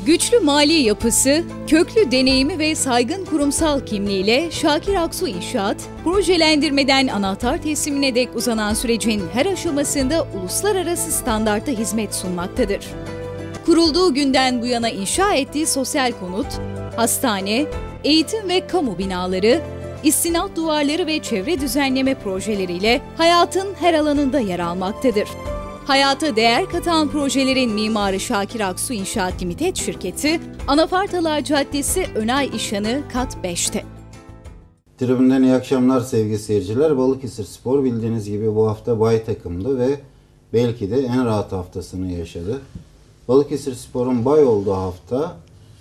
Güçlü mali yapısı, köklü deneyimi ve saygın kurumsal kimliğiyle Şakir Aksu İnşaat, projelendirmeden anahtar teslimine dek uzanan sürecin her aşamasında uluslararası standartta hizmet sunmaktadır. Kurulduğu günden bu yana inşa ettiği sosyal konut, hastane, eğitim ve kamu binaları, istinat duvarları ve çevre düzenleme projeleriyle hayatın her alanında yer almaktadır. Hayata değer katan projelerin mimarı Şakir Aksu İnşaat Limited şirketi, Anafartalar Caddesi Önay İşhanı Kat 5'te. Tribünden iyi akşamlar sevgili seyirciler. Balıkesirspor bildiğiniz gibi bu hafta bay takımdı ve belki de en rahat haftasını yaşadı. Balıkesirspor'un bay olduğu hafta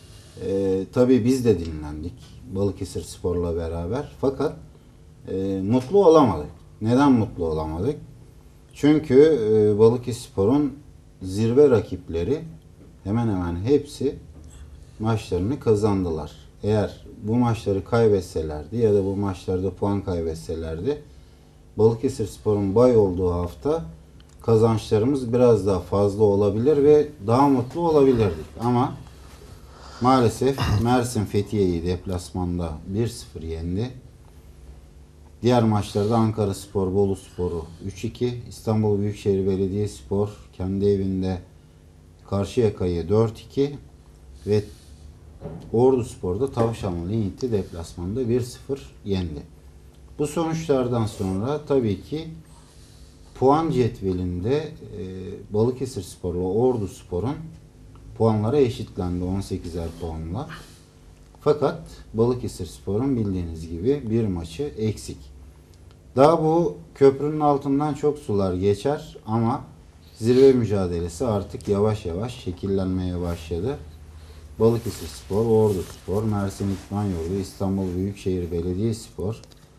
tabii biz de dinlendik Balıkesirspor'la beraber. Fakat mutlu olamadık. Neden mutlu olamadık? Çünkü Balıkesirspor'un zirve rakipleri hemen hemen hepsi maçlarını kazandılar. Eğer bu maçları kaybetselerdi ya da bu maçlarda puan kaybetselerdi Balıkesirspor'un bay olduğu hafta kazançlarımız biraz daha fazla olabilir ve daha mutlu olabilirdik. Ama maalesef Mersin Fethiye'yi deplasmanda 1-0 yendi. Diğer maçlarda Ankaraspor Boluspor'u 3-2, İstanbul Büyükşehir Belediyespor kendi evinde Karşıyaka'yı 4-2 ve Orduspor'da Tavşanlı Linyit'i deplasmanda 1-0 yendi. Bu sonuçlardan sonra tabii ki puan cetvelinde Balıkesirspor ve Orduspor'un puanları eşitlendi 18'er puanla. Fakat Balıkesirspor'un bildiğiniz gibi bir maçı eksik. Daha bu köprünün altından çok sular geçer ama zirve mücadelesi artık yavaş yavaş şekillenmeye başladı. Balıkesirspor, Orduspor, Mersin İtman-Yurdu, İstanbul Büyükşehir Belediyespor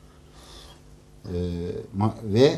ve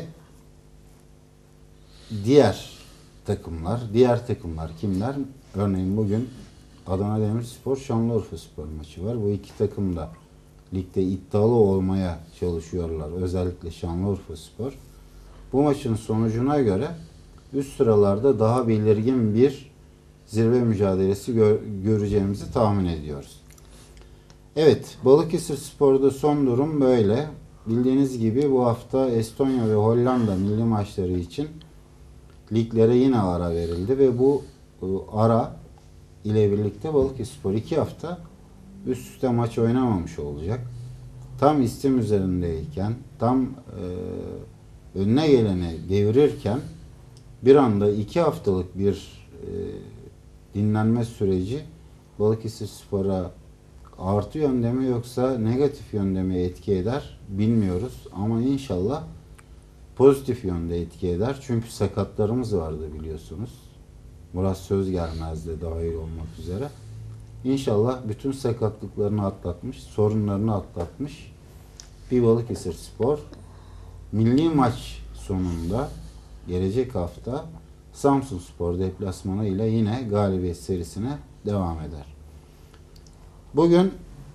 diğer takımlar kimler? Örneğin bugün Adana Demirspor, Şanlıurfaspor maçı var. Bu iki takım da ligde iddialı olmaya çalışıyorlar. Özellikle Şanlıurfaspor. Bu maçın sonucuna göre üst sıralarda daha belirgin bir zirve mücadelesi göreceğimizi tahmin ediyoruz. Evet, Balıkesirspor'da son durum böyle. Bildiğiniz gibi bu hafta Estonya ve Hollanda milli maçları için liglere yine ara verildi ve bu ara ile birlikte Balıkesirspor 2 hafta üst üste maç oynamamış olacak. Tam istim üzerindeyken, tam önüne geleni devirirken bir anda 2 haftalık bir dinlenme süreci Balıkesirspor'a artı yönde mi yoksa negatif yönde mi etki eder bilmiyoruz. Ama inşallah pozitif yönde etki eder. Çünkü sakatlarımız vardı biliyorsunuz. Murat Sözgelmez de dahil olmak üzere. İnşallah bütün sakatlıklarını atlatmış, sorunlarını atlatmış bir Balıkesirspor milli maç sonunda gelecek hafta Samsunspor deplasmanı ile yine galibiyet serisine devam eder. Bugün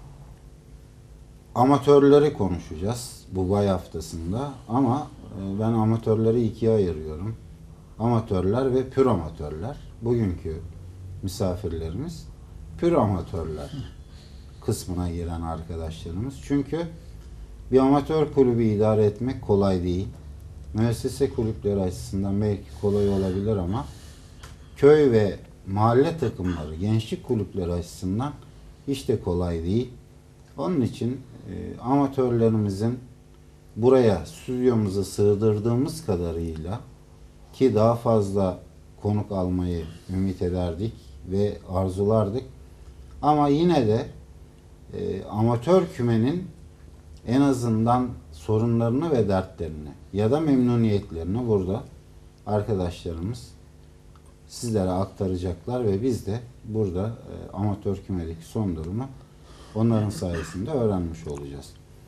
amatörleri konuşacağız bu bay haftasında ama ben amatörleri ikiye ayırıyorum. Amatörler ve pür amatörler. Bugünkü misafirlerimiz pür amatörler kısmına giren arkadaşlarımız. Çünkü bir amatör kulübü idare etmek kolay değil. Müessese kulüpleri açısından belki kolay olabilir ama köy ve mahalle takımları, gençlik kulüpleri açısından hiç de kolay değil. Onun için amatörlerimizin buraya stüdyomuza sığdırdığımız kadarıyla ki daha fazla konuk almayı ümit ederdik ve arzulardık. Ama yine de amatör kümenin en azından sorunlarını ve dertlerini ya da memnuniyetlerini burada arkadaşlarımız sizlere aktaracaklar ve biz de burada amatör kümedeki son durumu onların sayesinde öğrenmiş olacağız.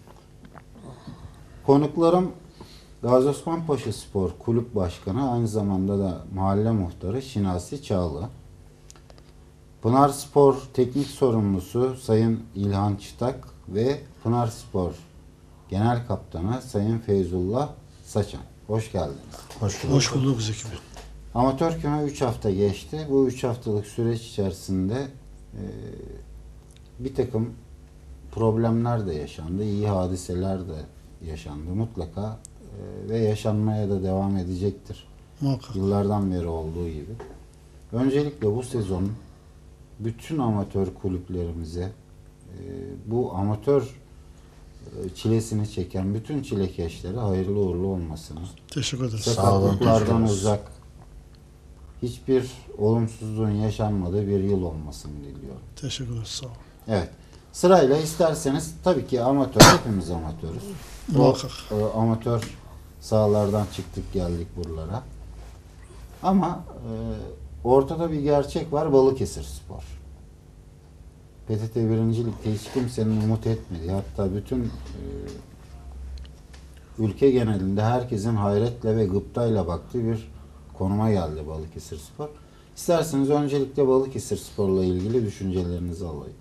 Konuklarım Gazi Osman Paşa Spor Kulüp Başkanı, aynı zamanda da mahalle muhtarı Şinasi Çağlı. Pınarspor Teknik Sorumlusu Sayın İlhan Çıtak ve Pınarspor Genel Kaptanı Sayın Feyzullah Saçan. Hoş geldiniz. Hoş bulduk Zeki Bey. Amatör küme 3 hafta geçti. Bu 3 haftalık süreç içerisinde Bir takım problemler de yaşandı, iyi hadiseler de yaşandı mutlaka ve yaşanmaya da devam edecektir. Muhakkak. Yıllardan beri olduğu gibi. Öncelikle bu sezon bütün amatör kulüplerimize bu amatör çilesini çeken bütün çilekeşlere hayırlı uğurlu olmasını, Teşekkür ederiz. sakatlıklardan uzak, hiçbir olumsuzluğun yaşanmadığı bir yıl olmasını diliyorum. Teşekkür ederiz. Sağ olun. Evet. Sırayla isterseniz tabii ki amatör, hepimiz amatörüz. Muhakkak. Amatör sahalardan çıktık geldik buralara. Ama ortada bir gerçek var, Balıkesirspor. PTT 1. Lig'de hiç kimsenin umut etmediği, hatta bütün ülke genelinde herkesin hayretle ve gıptayla baktığı bir konuma geldi Balıkesirspor. İsterseniz öncelikle Balıkesirspor'la ilgili düşüncelerinizi alayım.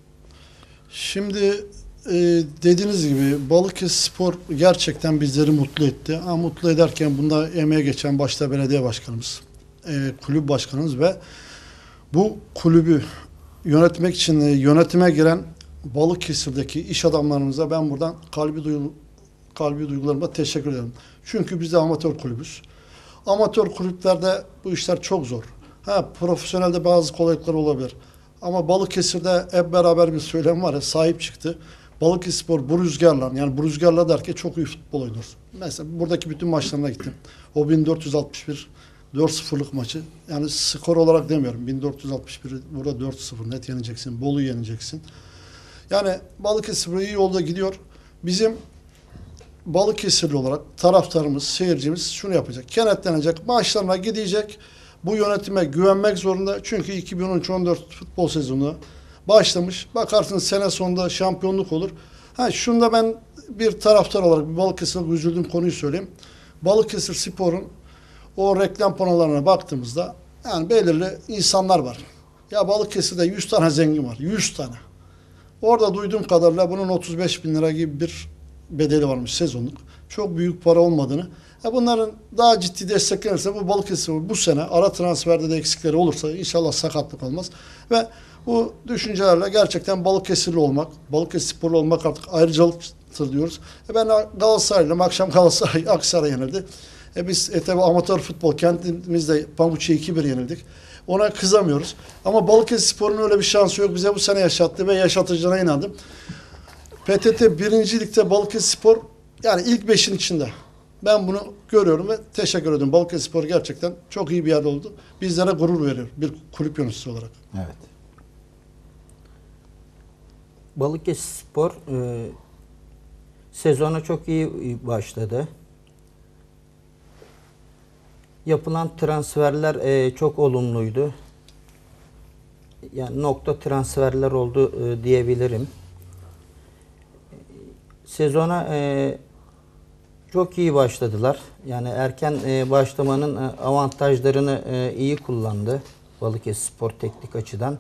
Şimdi dediğiniz gibi Balıkesirspor gerçekten bizleri mutlu etti. Ama mutlu ederken bunda emeğe geçen başta belediye başkanımız, kulüp başkanımız ve bu kulübü yönetmek için yönetime giren Balıkesir'deki iş adamlarımıza ben buradan kalbi duygularımla teşekkür ederim. Çünkü biz de amatör kulübüz. Amatör kulüplerde bu işler çok zor. Profesyonelde bazı kolaylıklar olabilir. Ama Balıkesir'de hep beraber bir söylem var ya, sahip çıktı. Balıkesirspor bu rüzgarla, yani bu rüzgarla derken çok iyi futbol oynuyor. Mesela buradaki bütün maçlarına gittim. O 1461 4-0'lık maçı. Yani skor olarak demiyorum. 1461 burada 4-0 net yeneceksin. Bolu'yu yeneceksin. Yani Balıkesirspor iyi yolda gidiyor. Bizim Balıkesirli olarak taraftarımız, seyircimiz şunu yapacak. Kenetlenecek, maçlarına gidecek. Bu yönetime güvenmek zorunda. Çünkü 2013-14 futbol sezonu başlamış. Bakarsınız sene sonunda şampiyonluk olur. Şunda ben bir taraftar olarak bir Balıkesir'e üzüldüğüm konuyu söyleyeyim. Balıkesirspor'un o reklam panolarına baktığımızda yani belirli insanlar var. Ya Balıkesir'de 100 tane zengin var. 100 tane. Orada duyduğum kadarıyla bunun 35 bin lira gibi bir bedeli varmış sezonluk. Çok büyük para olmadığını. Bunların daha ciddi desteklenirse bu Balıkesir bu sene ara transferde de eksikleri olursa inşallah sakatlık olmaz. Ve bu düşüncelerle gerçekten Balıkesirli olmak, Balıkesirsporlu olmak artık ayrıcalıktır diyoruz. Ben Galatasaraylıyım. Akşam Galatasaray Aksaray yenildi. Biz tabi amatör futbol kentimizde Pamuç'a 2-1 yenildik. Ona kızamıyoruz. Ama Balıkesirspor'un öyle bir şansı yok. Bize bu sene yaşattı ve yaşatacağına inandım. PTT 1. Lig'de Balıkesirspor yani ilk 5'in içinde. Ben bunu görüyorum ve teşekkür ediyorum. Balıkesirspor gerçekten çok iyi bir yer oldu. Bizlere gurur veriyor bir kulüp yöneticisi olarak. Evet. Balıkesirspor sezona çok iyi başladı. Yapılan transferler çok olumluydu. Yani nokta transferler oldu diyebilirim. Sezona çok iyi başladılar. Yani erken başlamanın avantajlarını iyi kullandı Balıkesirspor teknik açıdan.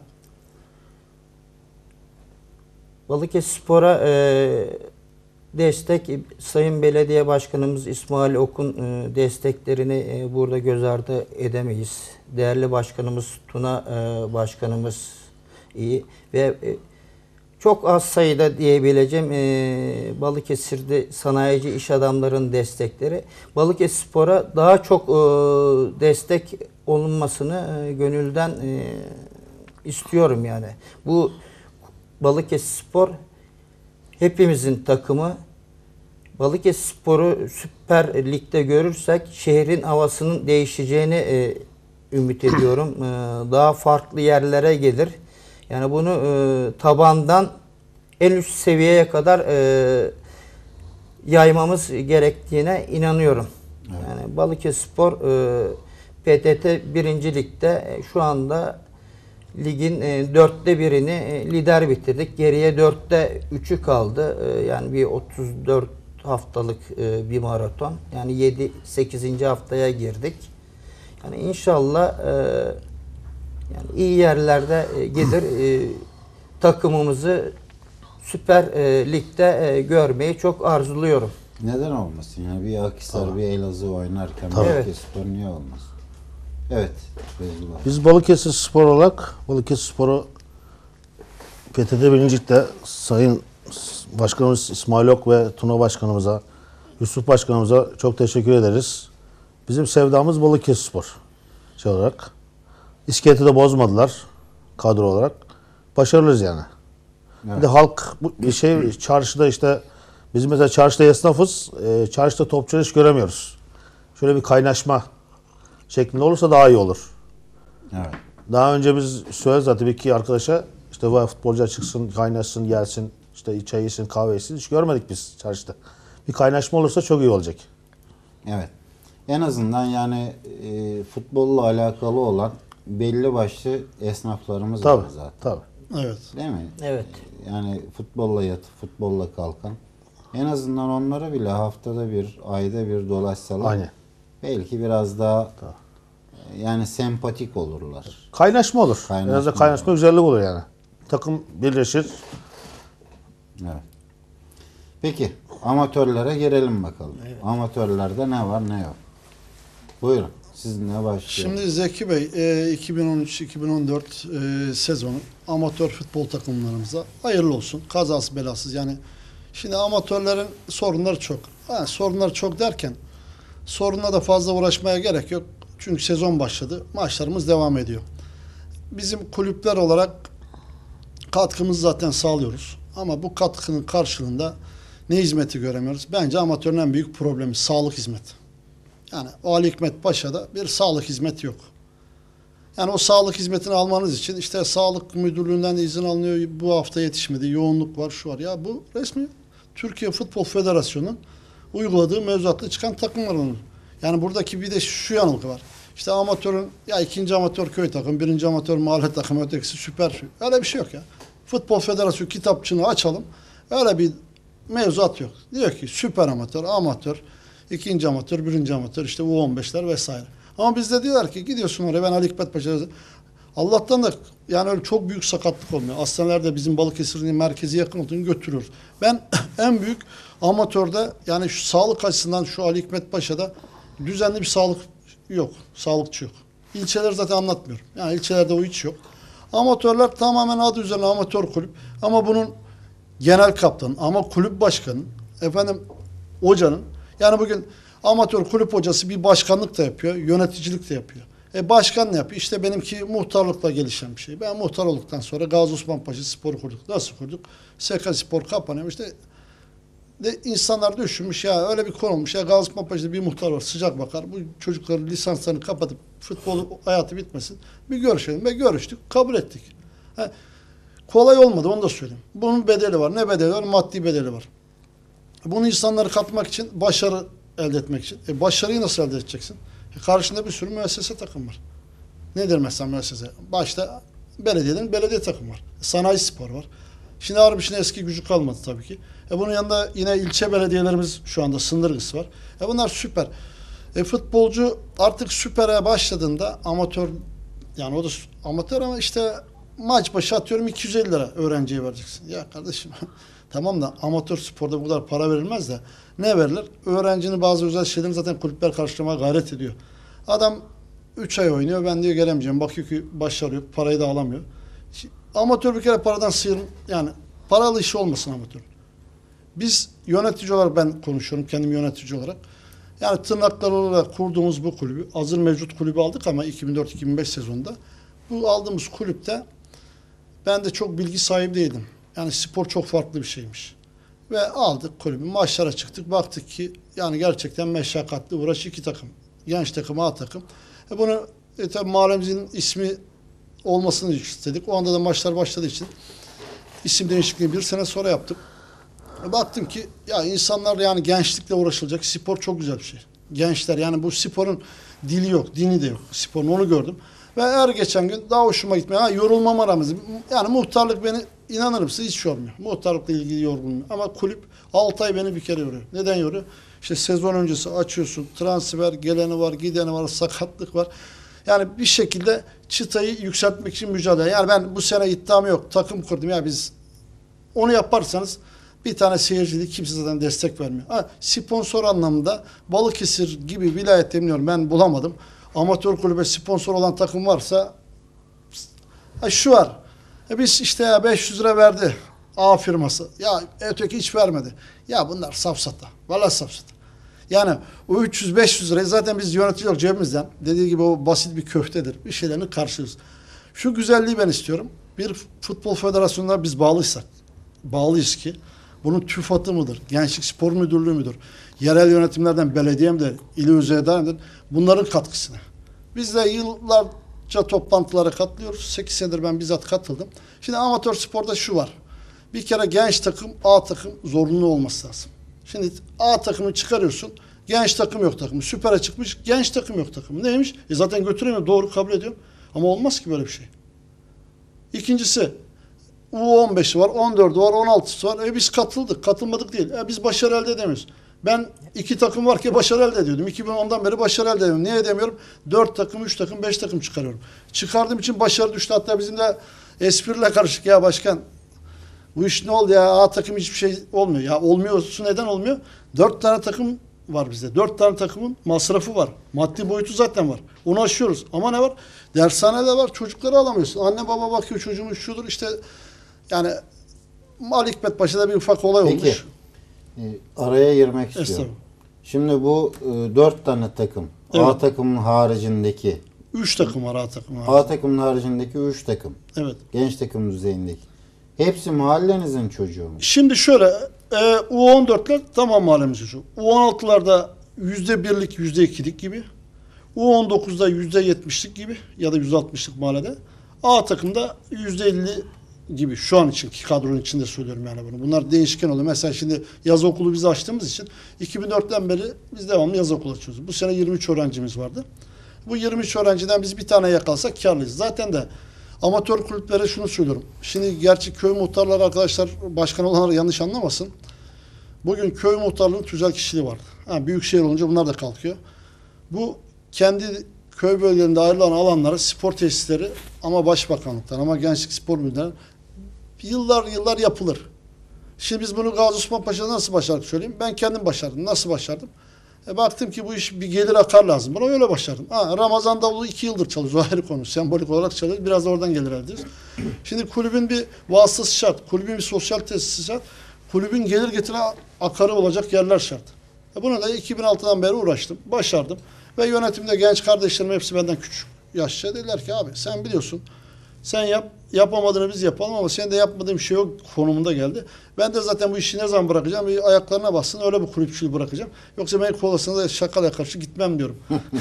Balıkesirspor'a destek Sayın Belediye Başkanımız İsmail Ok'un desteklerini burada göz ardı edemeyiz. Değerli Başkanımız Tuna Başkanımız iyi ve çok az sayıda diyebileceğim Balıkesir'de sanayici iş adamların destekleri. Balıkesirspor'a daha çok destek olunmasını gönülden istiyorum yani. Bu Balıkesirspor hepimizin takımı. Balıkesirspor'u Süper Lig'de görürsek şehrin havasının değişeceğini ümit ediyorum. Daha farklı yerlere gelir. Yani bunu tabandan en üst seviyeye kadar yaymamız gerektiğine inanıyorum. Evet. Yani Balıkesirspor PTT 1. Lig'de şu anda ligin 4'te 1'ini lider bitirdik. Geriye 4'te 3'ü kaldı. Yani bir 34 haftalık bir maraton. Yani 7-8. haftaya girdik. Yani inşallah yani iyi yerlerde gelir takımımızı Süper Lig'de görmeyi çok arzuluyorum. Neden olmasın? Yani bir Akhisar, bir Elazığ oynarken Tabii. Balıkesirspor niye olmaz? Evet. Biz Balıkesirspor olarak Balıkesirspor'u PTT 1. Lig'de Sayın Başkanımız İsmail Ok ve Tuna Başkanımıza, Yusuf Başkanımıza çok teşekkür ederiz. Bizim sevdamız Balıkesirspor olarak. İskeleti de bozmadılar kadro olarak. Başarılıyız yani. Evet. Bir de halk çarşıda işte biz mesela çarşıda esnafız. Çarşıda topçu hiç göremiyoruz. Şöyle bir kaynaşma şeklinde olursa daha iyi olur. Evet. Daha önce biz söyleriz zaten bir iki arkadaşa işte vay futbolcu çıksın, kaynaşsın, gelsin, işte çay içsin, kahve içsin. Hiç görmedik biz çarşıda. Bir kaynaşma olursa çok iyi olacak. Evet. En azından yani futbolla alakalı olan belli başlı esnaflarımız var zaten. Tabii. Evet. Değil mi? Evet. Yani futbolla yatıp futbolla kalkan. En azından onlara bile haftada bir, ayda bir dolaşsalar Aynen. belki biraz daha yani sempatik olurlar. Kaynaşma olur. Kaynaşma Biraz da kaynaşma olur. güzellik olur yani. Takım birleşir. Evet. Peki amatörlere girelim bakalım. Evet. Amatörlerde ne var ne yok. Buyurun. Sizinle başlayalım. Şimdi Zeki Bey 2013-2014 sezonu amatör futbol takımlarımıza hayırlı olsun. Kazası belasız yani. Şimdi amatörlerin sorunları çok. Yani sorunları çok derken sorunla da fazla uğraşmaya gerek yok. Çünkü sezon başladı. Maçlarımız devam ediyor. Bizim kulüpler olarak katkımızı zaten sağlıyoruz. Ama bu katkının karşılığında ne hizmeti göremiyoruz? Bence amatörün en büyük problemi sağlık hizmeti. Yani o Ali Hikmet Paşa'da bir sağlık hizmeti yok. Yani o sağlık hizmetini almanız için işte sağlık müdürlüğünden de izin alınıyor. Bu hafta yetişmedi, yoğunluk var, şu var. Ya bu resmi Türkiye Futbol Federasyonu'nun uyguladığı mevzuatla çıkan takımlar olur. Yani buradaki bir de şu yanılgı var. İşte amatörün ya ikinci amatör köy takım, birinci amatör mahalle takımı, ötekisi süper. Öyle bir şey yok ya. Futbol Federasyonu kitapçığını açalım. Öyle bir mevzuat yok. Diyor ki süper amatör, amatör, ikinci amatör, birinci amatör, işte U15'ler vesaire. Ama bizde diyorlar ki gidiyorsun oraya, ben Ali Hikmet Paşa'da. Allah'tan da yani öyle çok büyük sakatlık olmuyor. Hastanelerde bizim Balıkesir'in merkezi yakın olduğunu götürüyoruz. Ben en büyük amatörde yani şu sağlık açısından şu Ali Hikmet Paşa'da düzenli bir sağlık yok. Sağlıkçı yok. İlçeler zaten anlatmıyorum. Yani ilçelerde o hiç yok. Amatörler tamamen adı üzerine amatör kulüp. Ama bunun genel kaptanı ama kulüp başkanı efendim hocanın yani bugün amatör kulüp hocası bir başkanlık da yapıyor, yöneticilik de yapıyor. Başkan ne yapıyor? İşte benimki muhtarlıkla gelişen bir şey. Ben muhtar olduktan sonra Gazi Osman Paşa Spor'u kurduk. Nasıl kurduk? SK Spor kapanıyor. İşte de insanlar düşünmüş ya öyle bir konu olmuş ya Gazi Osman Paşa'da bir muhtar var sıcak bakar. Bu çocukların lisanslarını kapatıp futbol hayatı bitmesin. Bir görüşelim ve görüştük. Kabul ettik. Kolay olmadı onu da söyleyeyim. Bunun bedeli var. Ne bedeli var? Maddi bedeli var. Bunu insanları katmak için, başarı elde etmek için. Başarıyı nasıl elde edeceksin? Karşında bir sürü müessese takım var. Nedir mesela müessese? Başta belediyenin belediye takım var. Sanayi spor var. Şimdi Arbiç'in eski gücü kalmadı tabii ki. Bunun yanında yine ilçe belediyelerimiz şu anda sınırgısı var. Bunlar süper. Futbolcu artık süpere başladığında amatör yani o da amatör ama işte maç başı atıyorum 250 lira öğrenciye vereceksin. Ya kardeşim tamam da amatör sporda bu kadar para verilmez de ne verilir? Öğrencinin bazı özel şeylerini zaten kulüpler karşılamaya gayret ediyor. Adam 3 ay oynuyor ben diyor gelemeyeceğim. Bakıyor ki başarı yok parayı da alamıyor. Amatör bir kere paradan yani paralı işi olmasın amatör. Biz yönetici olarak ben konuşuyorum kendim yönetici olarak. Yani tırnaklar olarak kurduğumuz bu kulübü hazır mevcut kulübü aldık ama 2004-2005 sezonunda bu aldığımız kulüpte ben de çok bilgi sahibi değildim. Yani spor çok farklı bir şeymiş. Ve aldık kulübü. Maçlara çıktık. Baktık ki yani gerçekten meşakkatli uğraş iki takım. Genç takım, A takım. Bunu tabii mahallemizin ismi olmasını istedik. O anda da maçlar başladığı için isim değişikliğini bir sene sonra yaptık. Baktım ki ya insanlar yani gençlikle uğraşılacak. Spor çok güzel bir şey. Gençler yani bu sporun dili yok, dini de yok. Sporun onu gördüm. Ve her geçen gün daha hoşuma gitmeye. Yorulmam aramızda. Yani muhtarlık beni inanır mısın hiç yormuyor. Muhtarlıkla ilgili yorgunluğum. Ama kulüp 6 ay beni bir kere yoruyor. Neden yoruyor? İşte sezon öncesi açıyorsun. Transfer geleni var, gideni var, sakatlık var. Yani bir şekilde çıtayı yükseltmek için mücadele. Yani ben bu sene iddiam yok. Takım kurdum. Ya biz onu yaparsanız bir tane seyircilik kimse zaten destek vermiyor. Sponsor anlamında Balıkesir gibi vilayet bilmiyorum ben bulamadım. Amatör kulübe sponsor olan takım varsa şu var. Biz işte ya 500 lira verdi A firması. Ya öteki hiç vermedi. Ya bunlar safsata. Vallahi safsata. Yani o 300-500 lirayı zaten biz yönetici olarak cebimizden, dediği gibi o basit bir köftedir. Bir şeylerini karşılıyoruz. Şu güzelliği ben istiyorum. Bir futbol federasyonuna biz bağlıyız ki bunun TÜFAD'ı mıdır, Gençlik Spor Müdürlüğü müdür, yerel yönetimlerden belediye midir, ili üzerinden bunların katkısına. Biz de yıllarca toplantılara katılıyoruz. 8 senedir ben bizzat katıldım. Şimdi amatör sporda şu var. Bir kere genç takım, A takım zorunlu olması lazım. Şimdi A takımı çıkarıyorsun. Genç takım yok takımı. Süper'e çıkmış. Genç takım yok takımı. Neymiş? Zaten götüremiyor. Doğru kabul ediyorum. Ama olmaz ki böyle bir şey. İkincisi U15'i var, 14'ü var, 16'sı var. Biz katıldık. Katılmadık değil. Biz başarı elde edemiyoruz. Ben 2 takım var ki başarı elde ediyordum. 2010'dan beri başarı elde edemiyorum. Niye edemiyorum? 4 takım, 3 takım, 5 takım çıkarıyorum. Çıkardığım için başarı düştü. Hatta bizim de espriyle karışık ya başkan. Bu iş ne oldu ya? A takım hiçbir şey olmuyor. Ya olmuyorsa neden olmuyor? 4 tane takım var bizde. 4 tane takımın masrafı var. Maddi boyutu zaten var. Onu aşıyoruz. Ama ne var? Dershanede var. Çocukları alamıyorsun. Anne baba bakıyor çocuğumuz şudur işte. Yani Ali Hikmet Paşa'da bir ufak olay olmuş. Araya girmek istiyorum. Şimdi bu 4 tane takım. Evet. A takımın haricindeki. 3 takım var A takımın haricindeki. A takımın haricindeki 3 takım. Evet. Genç takım düzeyindeki. Hepsi mahallenizin çocuğu mu? Şimdi şöyle U14'ler tamam mahallemizin çocuğu. U16'larda %1'lik %2'lik gibi. U19'da %70'lik gibi ya da %60'lık mahallede. A takımda %50 gibi şu an için kadronun içinde söylüyorum yani bunu. Bunlar değişken oluyor. Mesela şimdi yaz okulu biz açtığımız için 2004'ten beri biz devamlı yaz okulu açıyoruz. Bu sene 23 öğrencimiz vardı. Bu 23 öğrenciden biz bir tane yakalsak karlıyız. Zaten de amatör kulüplere şunu söylüyorum. Şimdi gerçi köy muhtarları arkadaşlar başkan olanlar yanlış anlamasın. Bugün köy muhtarlığının tüzel kişiliği vardı. Büyük şehir olunca bunlar da kalkıyor. Bu kendi köy bölgelerinde ayrılan alanlara spor tesisleri ama başbakanlıktan ama gençlik spor müdürlüğünden yıllar yapılır. Şimdi biz bunu Gazi Osman Paşa'da nasıl başardık söyleyeyim. Ben kendim başardım. Nasıl başardım? Baktım ki bu iş bir gelir akar lazım. Bana öyle başardım. Ramazan davulu 2 yıldır çalışıyoruz. O ayrı konu. Sembolik olarak çalışıyoruz. Biraz da oradan gelir elde ediyoruz. Şimdi kulübün bir vasıtası şart. Kulübün bir sosyal tesisi şart. Kulübün gelir getiren akarı olacak yerler şart. Buna da 2006'dan beri uğraştım. Başardım. Ve yönetimde genç kardeşlerim hepsi benden küçük yaşça dediler ki abi sen biliyorsun. Sen yap. Yapamadığını biz yapalım ama senin de yapmadığın bir şey yok konumunda geldi. Ben de zaten bu işi ne zaman bırakacağım? Bir ayaklarına bassın öyle bir kulüpçülüğü bırakacağım. Yoksa ben kolasına da şakala karşı gitmem diyorum.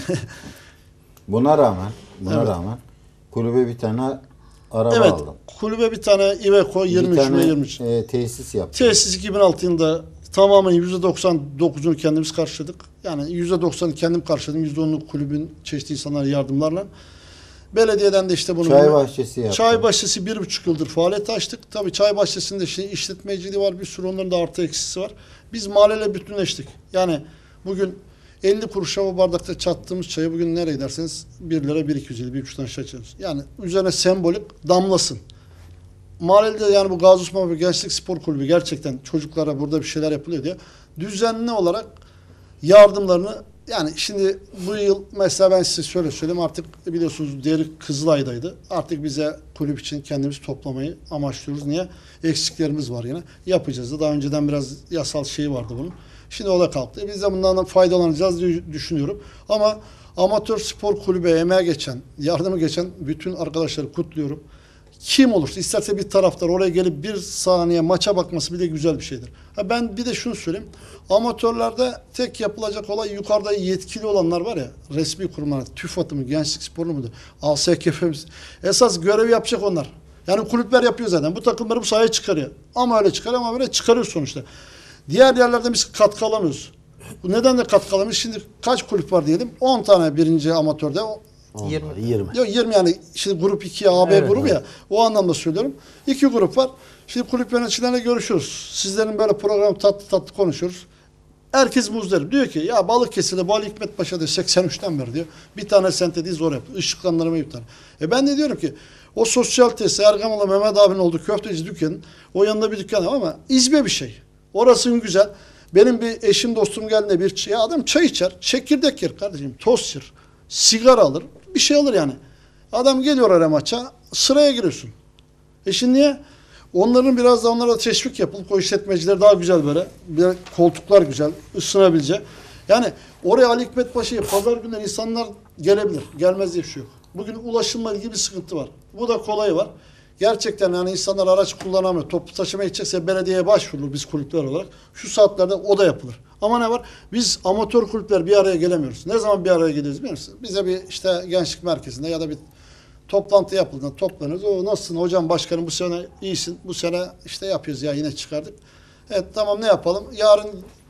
Buna rağmen kulübe bir tane araba aldım. Kulübe bir tane Iveco 23 tesis yaptım. Tesis 2006 yılında tamamen %99'unu kendimiz karşıladık. Yani %90'ını kendim karşıladım. %10'unu kulübün çeşitli insanlar yardımlarla. Belediyeden de işte bunu... Çay bahçesi yaptım. Çay bahçesi 1,5 yıldır faaliyet açtık. Tabii çay bahçesinde işletmeciliği var. Bir sürü onların da artı eksisi var. Biz mahalleyle bütünleştik. Yani bugün 50 kuruşa o bardakta çattığımız çayı bugün nereye giderseniz 1 lira 1,250 1,5'tan aşağı içeriz. Yani üzerine sembolik damlasın. Mahallede yani bu Gazi Osman Paşa Gençlik Spor Kulübü gerçekten çocuklara burada bir şeyler yapılıyor diye düzenli olarak yardımlarını yani şimdi bu yıl mesela ben size şöyle söyleyeyim artık biliyorsunuz diğeri Kızılay'daydı. Artık bize kulüp için kendimiz toplamayı amaçlıyoruz. Niye? Eksiklerimiz var yine. Yapacağız da daha önceden biraz yasal şeyi vardı bunun. Şimdi o da kalktı. Biz de bundan faydalanacağız diye düşünüyorum. Ama amatör spor kulübe emeğe geçen, yardımı geçen bütün arkadaşları kutluyorum. Kim olursa isterse bir taraftar oraya gelip bir saniye maça bakması bile güzel bir şeydir. Ben bir de şunu söyleyeyim. Amatörlerde tek yapılacak olay yukarıda yetkili olanlar var ya resmi kurumlar, TÜFAD'ı mı, Gençlik Sporu mu, ASKF'miz. Esas görevi yapacak onlar. Yani kulüpler yapıyor zaten. Bu takımları bu sahaya çıkarıyor. Ama öyle çıkarıyor ama böyle çıkarıyor sonuçta. Diğer yerlerde biz katkı alamıyoruz. Bu nedenle katkı alamıyoruz. Şimdi kaç kulüp var diyelim? 10 tane birinci amatörde. 20. Yok 20 yani şimdi grup 2 AB Evet, grubu ya o anlamda söylüyorum. 2 grup var. Şimdi kulüp yöneticileriyle görüşüyoruz. Sizlerin böyle program tatlı konuşuyoruz. Herkes muzdarip. Diyor ki ya Balıkesir'de bu Ali Hikmet Paşa'da 83'ten beri diyor. Bir tane sentediği zor yapıyor. Işıklandırma iptal. Ben de diyorum ki o sosyal tesis Ergamal'la Mehmet abinin olduğu köfteci dükkanın o yanında bir dükkan var ama izbe bir şey. Orası güzel. Benim bir eşim dostum geldiğinde bir adam çay içer, çekirdek yer kardeşim, tost yer, sigara alır, bir şey alır yani. Adam geliyor oraya maça, sıraya giriyorsun. Şimdi niye? Onların biraz da onlara teşvik yapılıp o işletmeciler daha güzel böyle. Bir koltuklar güzel, ısınabilecek. Yani oraya Ali Hikmet Paşa'ya pazar günleri insanlar gelebilir. Gelmez diye bir şey yok. Bugün ulaşımla ilgili bir sıkıntı var. Bu da kolayı var. Gerçekten yani insanlar araç kullanamıyor. Toplu taşıma gidecekse belediyeye başvurulur biz kulüpler olarak. Şu saatlerde o da yapılır. Ama ne var? Biz amatör kulüpler bir araya gelemiyoruz. Ne zaman bir araya geliyoruz biliyor musunuz? Bize bir işte gençlik merkezinde ya da bir toplantı yapıldığında toplanırız. O nasılsın hocam başkanım bu sene iyisin. Bu sene işte yapıyoruz ya yine çıkardık. Evet tamam ne yapalım? Yarın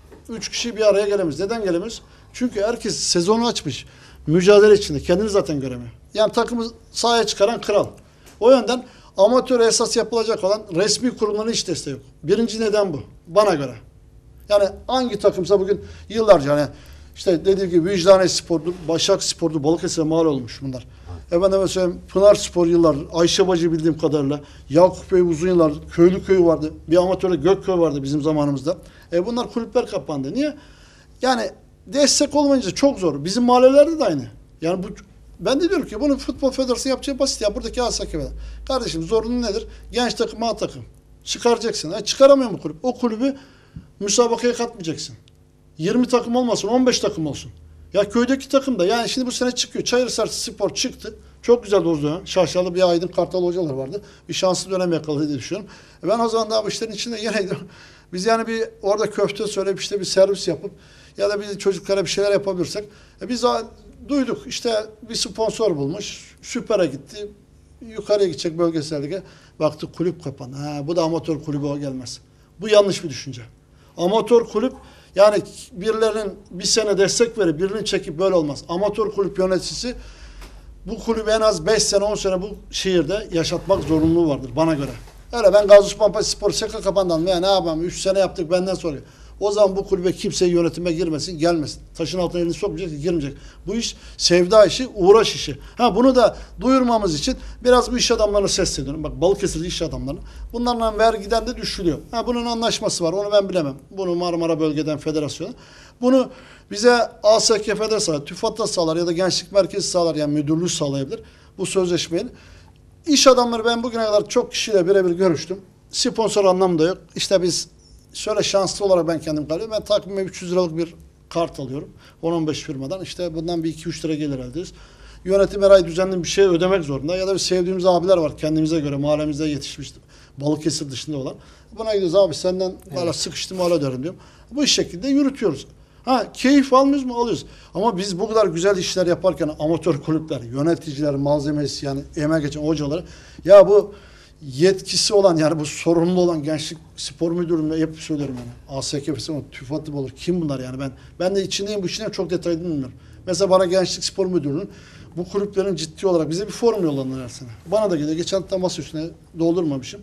3 kişi bir araya gelemiyoruz. Neden gelemiyoruz? Çünkü herkes sezonu açmış. Mücadele içinde. Kendini zaten göremiyor. Yani takımı sahaya çıkaran kral. O yönden amatör esas yapılacak olan resmi kurumların hiç desteği yok. Birinci neden bu. Bana göre. Yani hangi takımsa bugün yıllarca hani işte dediğim gibi Vicdane Spor'dur, Başak Spor'dur, Balıkesir'e mal olmuş bunlar. Efendime söyleyeyim Pınar Spor yıllardır, Ayşe Bacı bildiğim kadarıyla, Yakup Bey uzun yıllardır, Köylü Köyü vardı, bir amatörde Gökköy vardı bizim zamanımızda. Bunlar kulüpler kapandı. Niye? Yani destek olmayınca çok zor. Bizim mahallelerde de aynı. Yani bu ben de diyorum ki bunu Futbol Federasyonu yapacağı basit ya. Buradaki ASK'da. Kardeşim zorunlu nedir? Genç takım, A takım. Çıkaracaksın. Çıkaramıyor mu kulüp? O kulübü müsabakaya katmayacaksın. 20 takım olmasın, 15 takım olsun. Ya köydeki takım da yani şimdi bu sene çıkıyor. Çayırhisar Spor çıktı. Çok güzel o dönem. Şaşalı bir Aydın Kartal hocalar vardı. Bir şanslı dönem yakaladı diye düşünüyorum. Ben o zaman daha bu işlerin içinde yeneydim. Biz yani bir orada köfte söyleyip işte bir servis yapıp ya da biz çocuklara bir şeyler yapabilirsek. Biz duyduk işte bir sponsor bulmuş. Süper'e gitti. Yukarıya gidecek bölgesellige. Baktık kulüp kapandı. Bu da amatör kulübü o gelmez. Bu yanlış bir düşünce. Amatör kulüp yani birilerinin bir sene destek verip birini çekip böyle olmaz. Amatör kulüp yöneticisi bu kulübü en az 5 sene 10 sene bu şehirde yaşatmak zorunluluğu vardır bana göre. Öyle ben Gaziosman Spor Seka kapandan ne yapalım 3 sene yaptık benden sonra. O zaman bu kulübe kimse yönetime girmesin, gelmesin. Taşın altına elini sokmayacak, girmeyecek. Bu iş sevda işi, uğraş işi. Bunu da duyurmamız için biraz bu iş adamlarına sesleniyorum. Bak Balıkesir'de iş adamlarına. Bunlarla vergiden de düşülüyor. Bunun anlaşması var, onu ben bilemem. Bunu Marmara Bölgeden Federasyonu. Bunu bize ASK Federasyonu, TÜFAD'da sağlar ya da Gençlik Merkezi sağlar, yani müdürlüğü sağlayabilir. Bu sözleşmeyi. İş adamları ben bugüne kadar çok kişiyle birebir görüştüm. Sponsor anlamda yok. İşte biz şöyle şanslı olarak ben kendim kalıyorum. Ben takvime 300 liralık bir kart alıyorum. 10-15 firmadan. İşte bundan bir 2-3 lira gelir elde ediyoruz. Yönetim her ay düzenli bir şey ödemek zorunda. Ya da bir sevdiğimiz abiler var kendimize göre. Mahallemizde yetişmiş. Balıkesir dışında olan. Buna gidiyoruz abi senden böyle sıkıştım hala öderim diyorum. Bu şekilde yürütüyoruz. Keyif almıyoruz mu? Alıyoruz. Ama biz bu kadar güzel işler yaparken amatör kulüpler, yöneticiler, malzemesi yani emeğe geçen hocaları ya bu yetkisi olan yani bu sorumlu olan Gençlik Spor Müdürlüğü'nde hep söylüyorum yani. ASK, TÜFAD'ı olur. Kim bunlar yani ben de içindeyim bu işine çok detaylı bilmiyorum. Mesela bana Gençlik Spor Müdürlüğü'nün bu kulüplerin ciddi olarak bize bir forum yollanır her sene. Bana da geliyor. Geçen hafta masa üstüne doldurmamışım.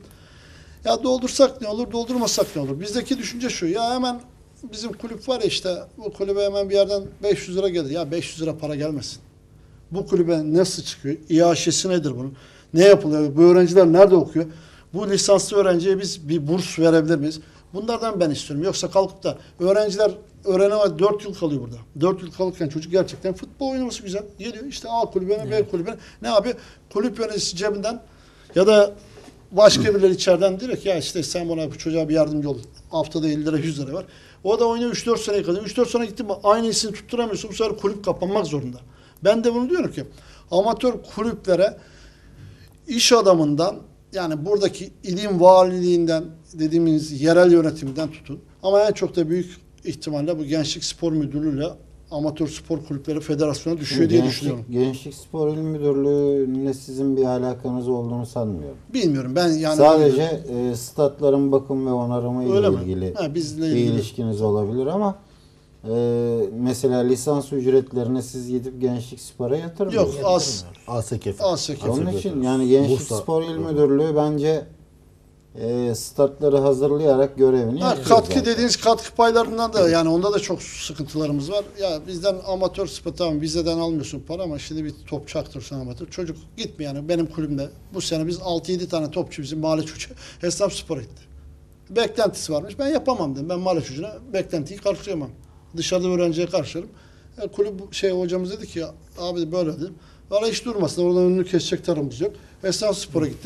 Ya doldursak ne olur, doldurmasak ne olur? Bizdeki düşünce şu. Ya hemen bizim kulüp var ya işte bu kulübe hemen bir yerden 500 lira gelir. Ya 500 lira para gelmesin. Bu kulübe nasıl çıkıyor? İAŞ'si nedir bunun? Ne yapılıyor? Bu öğrenciler nerede okuyor? Bu lisanslı öğrenciye biz bir burs verebilir miyiz? Bunlardan ben istiyorum. Yoksa kalkıp da öğrenciler öğrenemez 4 yıl kalıyor burada. 4 yıl kalırken çocuk gerçekten futbol oynaması güzel. Geliyor işte A kulübüne, B kulübüne. Ne abi? Kulüp yöneticisi cebinden ya da başka birileri içeriden direkt ya işte sen bana bu çocuğa bir yardımcı ol. Haftada 50 lira 100 lira var. O da oynuyor 3-4 seneye kadar. 3-4 sene gitti mi aynı isini tutturamıyorsun. Bu sefer kulüp kapanmak zorunda. Ben de bunu diyorum ki amatör kulüplere iş adamından yani buradaki ilim valiliğinden dediğimiz yerel yönetimden tutun. Ama en çok da büyük ihtimalle bu Gençlik Spor Müdürlüğü'yle Amatör Spor Kulüpleri Federasyonu düşüyor diye düşünüyorum. Gençlik Spor İl Müdürlüğü'ne sizin bir alakanız olduğunu sanmıyorum. Bilmiyorum ben yani. Sadece statların bakım ve onarımı ile ilgili bir ilişkiniz olabilir ama mesela lisans ücretlerine siz gidip Gençlik Spor'a yatırmıyorsunuz. Yok ASK. Onun için yani Gençlik Spor İl Müdürlüğü bence statları hazırlayarak görevini yapıyor. Katkı zaten. dediğiniz katkı paylarından da yani onda da çok sıkıntılarımız var. Ya bizden amatör spor tamam vizeden almıyorsun para ama şimdi bir topçu aktırsan amatör. Çocuk gitmiyor yani benim kulübümde. Bu sene biz 6-7 tane topçu bizim mahalle çocuğu Esnaf Spor'a gitti. Beklentisi varmış. Ben yapamam dedim. Ben mahalle çocuğuna beklentiyi karşılayamam. Dışarıda öğrenciye karşılarım. Kulüp hocamız dedi ki abi böyle dedim. Valla hiç durmasın. Oradan önünü kesecek tarafımız yok. Esnaf Spor'a gitti.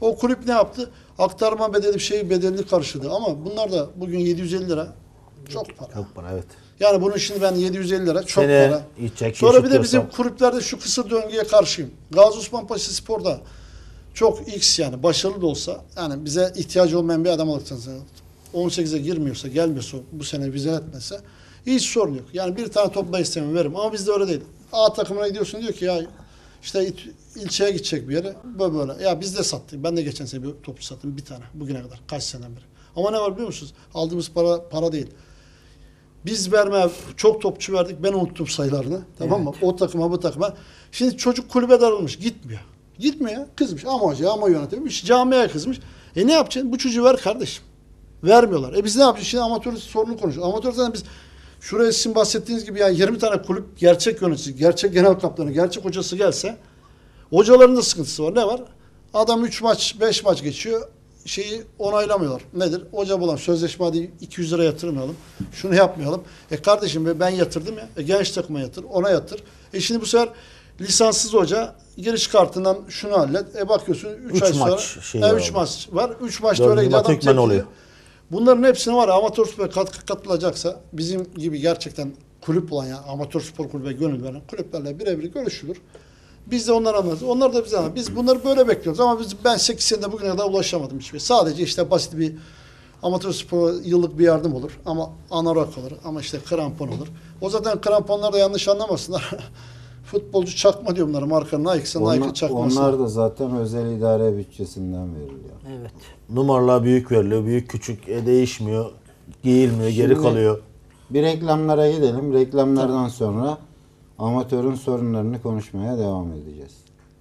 O kulüp ne yaptı? Aktarma bedeli bedelini karşıladı. Ama bunlar da bugün 750 lira çok para. Çok para, evet. Yani bunun şimdi ben 750 lira çok Sene para. içecek, Sonra bir de bizim yaşatıyorsam- kulüplerde şu kısır döngüye karşıyım. Gazi Osman Paşa Spor'da çok X yani başarılı da olsa yani bize ihtiyacı olmayan bir adam alırsanız 18'e girmiyorsa gelmiyorsa bu sene vize etmese hiç sorun yok. Yani bir tane topla istemem veririm ama bizde öyle değil. A takımına gidiyorsun diyor ki ya işte ilçeye gidecek bir yere böyle. Ya biz de sattık. Ben de geçen sene bir topçu sattım bir tane bugüne kadar kaç seneden beri. Ama ne var biliyor musunuz? Aldığımız para değil. Biz çok topçu verdik. Ben unuttum sayılarını. Tamam mı? O takıma bu takıma. Şimdi çocuk kulübe darılmış. Gitmiyor. Gitmiyor. Kızmış. Ama hoca ama yönetmiş. Camiye kızmış. Ne yapacaksın? Bu çocuğu ver kardeşim. Vermiyorlar. Biz ne yapacağız? Şimdi amatör sorunu konuşuyoruz. Amatör zaten biz şuraya sizin bahsettiğiniz gibi yani 20 tane kulüp gerçek yöneticisi, gerçek genel kaptanı, gerçek hocası gelse hocaların da sıkıntısı var. Ne var? Adam 3 maç, 5 maç geçiyor. Onaylamıyorlar. Nedir? Hoca bulan sözleşme hadi 200 lira yatırmayalım. Şunu yapmayalım. Kardeşim ben yatırdım ya. Genç takıma yatır. Ona yatır. Şimdi bu sefer lisanssız hoca giriş kartından şunu hallet. Bakıyorsun 3 ay sonra 3 maç var. 3 maçta öyle gidiyor. Adam oluyor. Bunların hepsine var. Amatör spor katılacaksa bizim gibi gerçekten kulüp olan yani amatör spor kulübe gönül veren kulüplerle birebir görüşülür. Biz de onları anlarız. Onlar da bize anlar. Biz bunları böyle bekliyoruz ama ben 8 senede bugüne kadar ulaşamadım hiçbir. Sadece işte basit bir amatör spor yıllık bir yardım olur ama anorak olur ama işte krampon olur. O zaten kramponlar da yanlış anlamasınlar. Futbolcu çakma diyor bunlara markanın Nike'sa Nike çakması. Onlar da zaten özel idare bütçesinden veriliyor. Evet. Numaralar büyük veriliyor. Büyük küçük değişmiyor. Giyilmiyor. Geri kalıyor. Bir reklamlara gidelim. Reklamlardan sonra amatörün sorunlarını konuşmaya devam edeceğiz.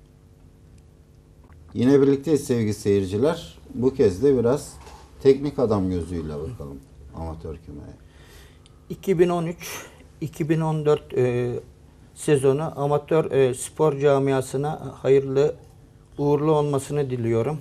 Yine birlikteyiz sevgili seyirciler. Bu kez de biraz teknik adam gözüyle bakalım amatör kümeye. 2013-2014 sezonu amatör spor camiasına hayırlı uğurlu olmasını diliyorum.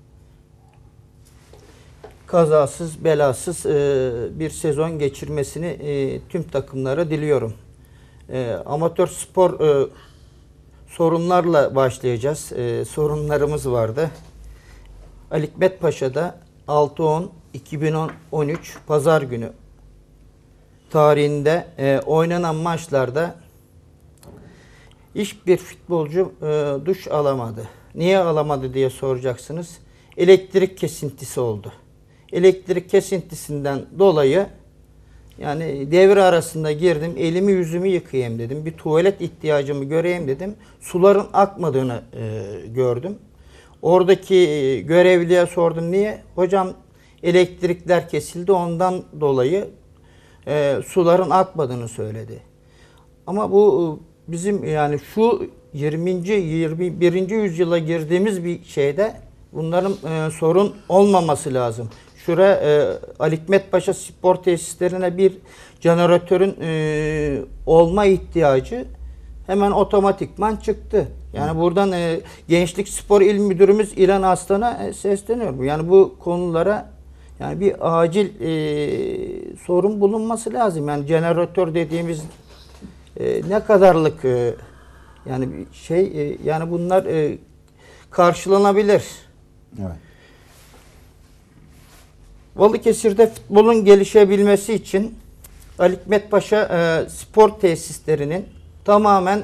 Kazasız belasız bir sezon geçirmesini tüm takımlara diliyorum. Amatör spor sorunlarla başlayacağız. Sorunlarımız vardı. Ali Hikmet Paşa'da 6-10-2013 Pazar günü tarihinde oynanan maçlarda hiçbir futbolcu duş alamadı. Niye alamadı diye soracaksınız. Elektrik kesintisi oldu. Elektrik kesintisinden dolayı yani devre arasında girdim, elimi yüzümü yıkayayım dedim. Bir tuvalet ihtiyacımı göreyim dedim. Suların akmadığını gördüm. Oradaki görevliye sordum niye? Hocam elektrikler kesildi ondan dolayı suların akmadığını söyledi. Ama bu bizim yani şu 21. yüzyıla girdiğimiz bir şeyde bunların sorun olmaması lazım. Şuraya Ali Hikmet Paşa spor tesislerine bir jeneratörün olma ihtiyacı hemen otomatikman çıktı. Yani buradan Gençlik Spor İl Müdürümüz İlhan Aslan'a sesleniyorum. Yani bu konulara yani bir acil sorun bulunması lazım. Yani jeneratör dediğimiz ne kadarlık yani şey yani bunlar karşılanabilir. Evet. Balıkesir'de futbolun gelişebilmesi için Ali Hikmet Paşa spor tesislerinin tamamen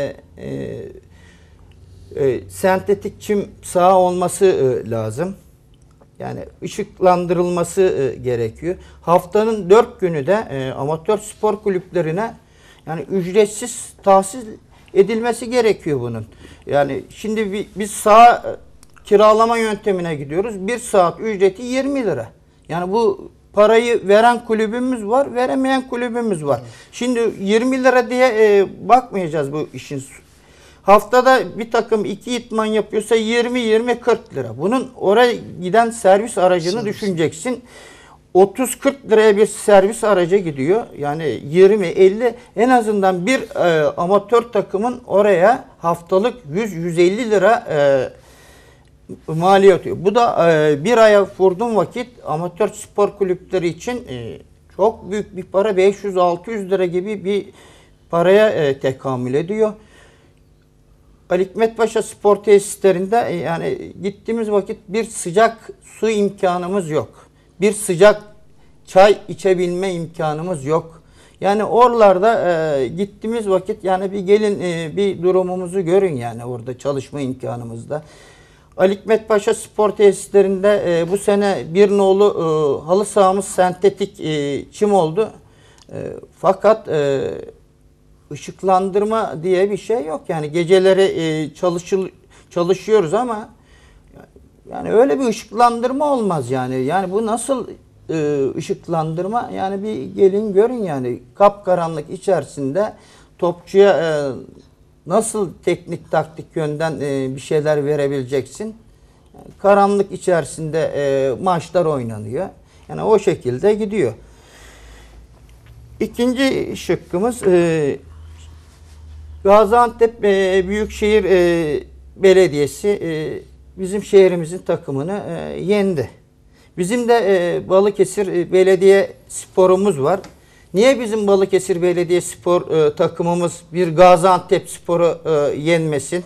sentetik çim saha olması lazım. Yani ışıklandırılması gerekiyor. Haftanın 4 günü de amatör spor kulüplerine yani ücretsiz tahsis edilmesi gerekiyor bunun. Yani şimdi biz saha kiralama yöntemine gidiyoruz. 1 saat ücreti 20 lira. Yani bu parayı veren kulübümüz var, veremeyen kulübümüz var. Evet. Şimdi 20 lira diye bakmayacağız bu işin. Haftada bir takım 2 idman yapıyorsa 20-20-40 lira. Bunun oraya giden servis aracını düşüneceksin. 30-40 liraya bir servis aracı gidiyor. Yani 20-50 en azından bir amatör takımın oraya haftalık 100-150 lira maliyet atıyor. Bu da bir aya vurduğum vakit amatör spor kulüpleri için çok büyük bir para. 500-600 lira gibi bir paraya tekamül ediyor. Ali Hikmet Paşa spor tesislerinde yani gittiğimiz vakit bir sıcak su imkanımız yok. Bir sıcak çay içebilme imkanımız yok. Yani oralarda gittiğimiz vakit yani bir gelin bir durumumuzu görün yani orada çalışma imkanımızda. Ali Hikmet Paşa spor tesislerinde bu sene bir nolu halı sahamız sentetik çim oldu. Fakat ışıklandırma diye bir şey yok. Yani geceleri çalışıyoruz ama yani öyle bir ışıklandırma olmaz yani. Yani bu nasıl ışıklandırma? Yani bir gelin görün yani kapkaranlık içerisinde topçuya nasıl teknik taktik yönden bir şeyler verebileceksin? Yani karanlık içerisinde maçlar oynanıyor. Yani o şekilde gidiyor. İkinci şıkkımız Gaziantep Büyükşehir Belediyesi bizim şehrimizin takımını yendi. Bizim de Balıkesir Belediye Spor'umuz var. Niye bizim Balıkesir Belediye Spor takımımız bir Gaziantep Spor'u yenmesin?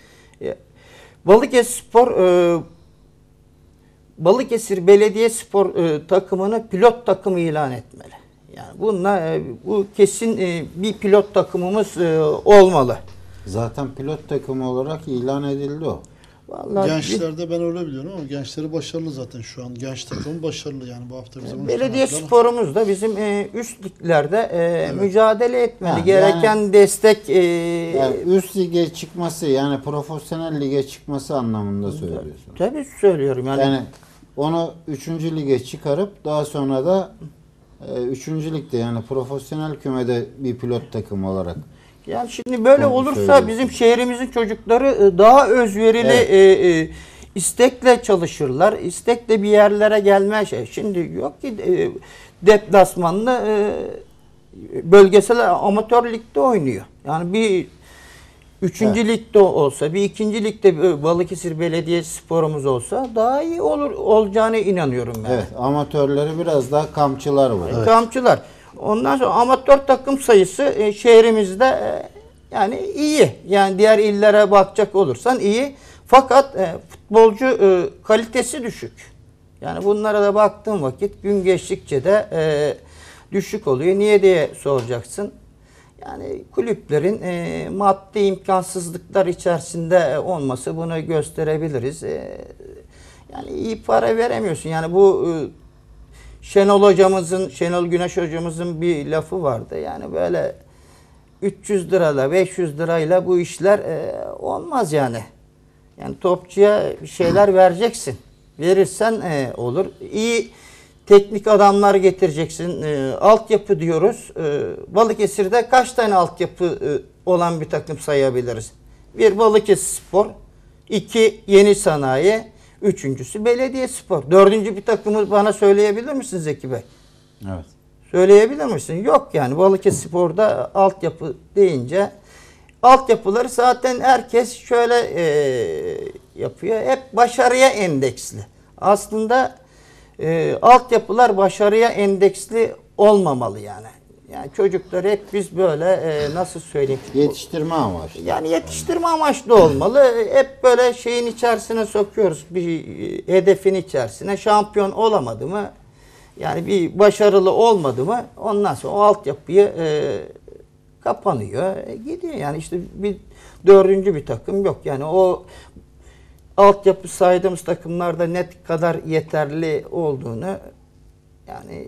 Balıkesir Belediye Spor takımını pilot takımı ilan etmeli. Yani bununla bu kesin bir pilot takımımız olmalı. Zaten pilot takımı olarak ilan edildi o. Vallahi gençlerde ben öyle biliyorum ama gençleri başarılı zaten şu an. Genç takım başarılı yani bu hafta bizim. Belediye sporumuz da bizim üst liglerde mücadele etmeli. Gereken destek yani üst lige çıkması yani profesyonel lige çıkması anlamında söylüyorsun. Tabii söylüyorum yani onu 3. lige çıkarıp daha sonra da 3. ligde yani profesyonel kümede bir pilot takım olarak. Yani şimdi böyle olursa bizim şehrimizin çocukları daha özverili, istekle çalışırlar. İstekle bir yerlere gelme şey. Şimdi yok ki deplasmanlı bölgesel amatör ligde oynuyor. Yani bir 3. ligde olsa, bir 2. ligde Balıkesir Belediye Sporumuz olsa daha iyi olacağına inanıyorum ben. Evet, amatörleri biraz daha kamçılar var. Evet. Kamçılar. Ondan sonra amatör takım sayısı şehrimizde yani iyi. Yani diğer illere bakacak olursan iyi. Fakat futbolcu kalitesi düşük. Yani bunlara da baktığım vakit gün geçtikçe de düşük oluyor. Niye diye soracaksın. Yani kulüplerin maddi imkansızlıklar içerisinde olması bunu gösterebiliriz. Yani iyi para veremiyorsun. Yani bu Şenol Güneş hocamızın bir lafı vardı. Yani böyle 300 lirayla 500 lirayla bu işler olmaz yani. Yani topçuya bir şeyler vereceksin. Verirsen olur. İyi teknik adamlar getireceksin. Altyapı diyoruz. Balıkesir'de kaç tane altyapı olan bir takım sayabiliriz? Bir Balıkesir Spor, 2 Yeni Sanayi, 3.'sü Belediye Spor. 4. bir takımı bana söyleyebilir misin Zeki Bey? Evet. Söyleyebilir misin? Yok yani Balıkesir Spor'da altyapı deyince altyapıları zaten herkes şöyle yapıyor. Hep başarıya endeksli. Aslında altyapılar başarıya endeksli olmamalı yani. Yani çocuklar hep biz böyle nasıl söyleyeyim? Yetiştirme amaçlı. Yani yetiştirme amaçlı olmalı. Hep böyle şeyin içerisine sokuyoruz. Bir hedefin içerisine. Şampiyon olamadı mı? Yani bir başarılı olmadı mı? Ondan sonra o altyapıyı kapanıyor. Gidiyor yani işte bir 4. bir takım yok. Yani o altyapı saydığımız takımlarda net kadar yeterli olduğunu yani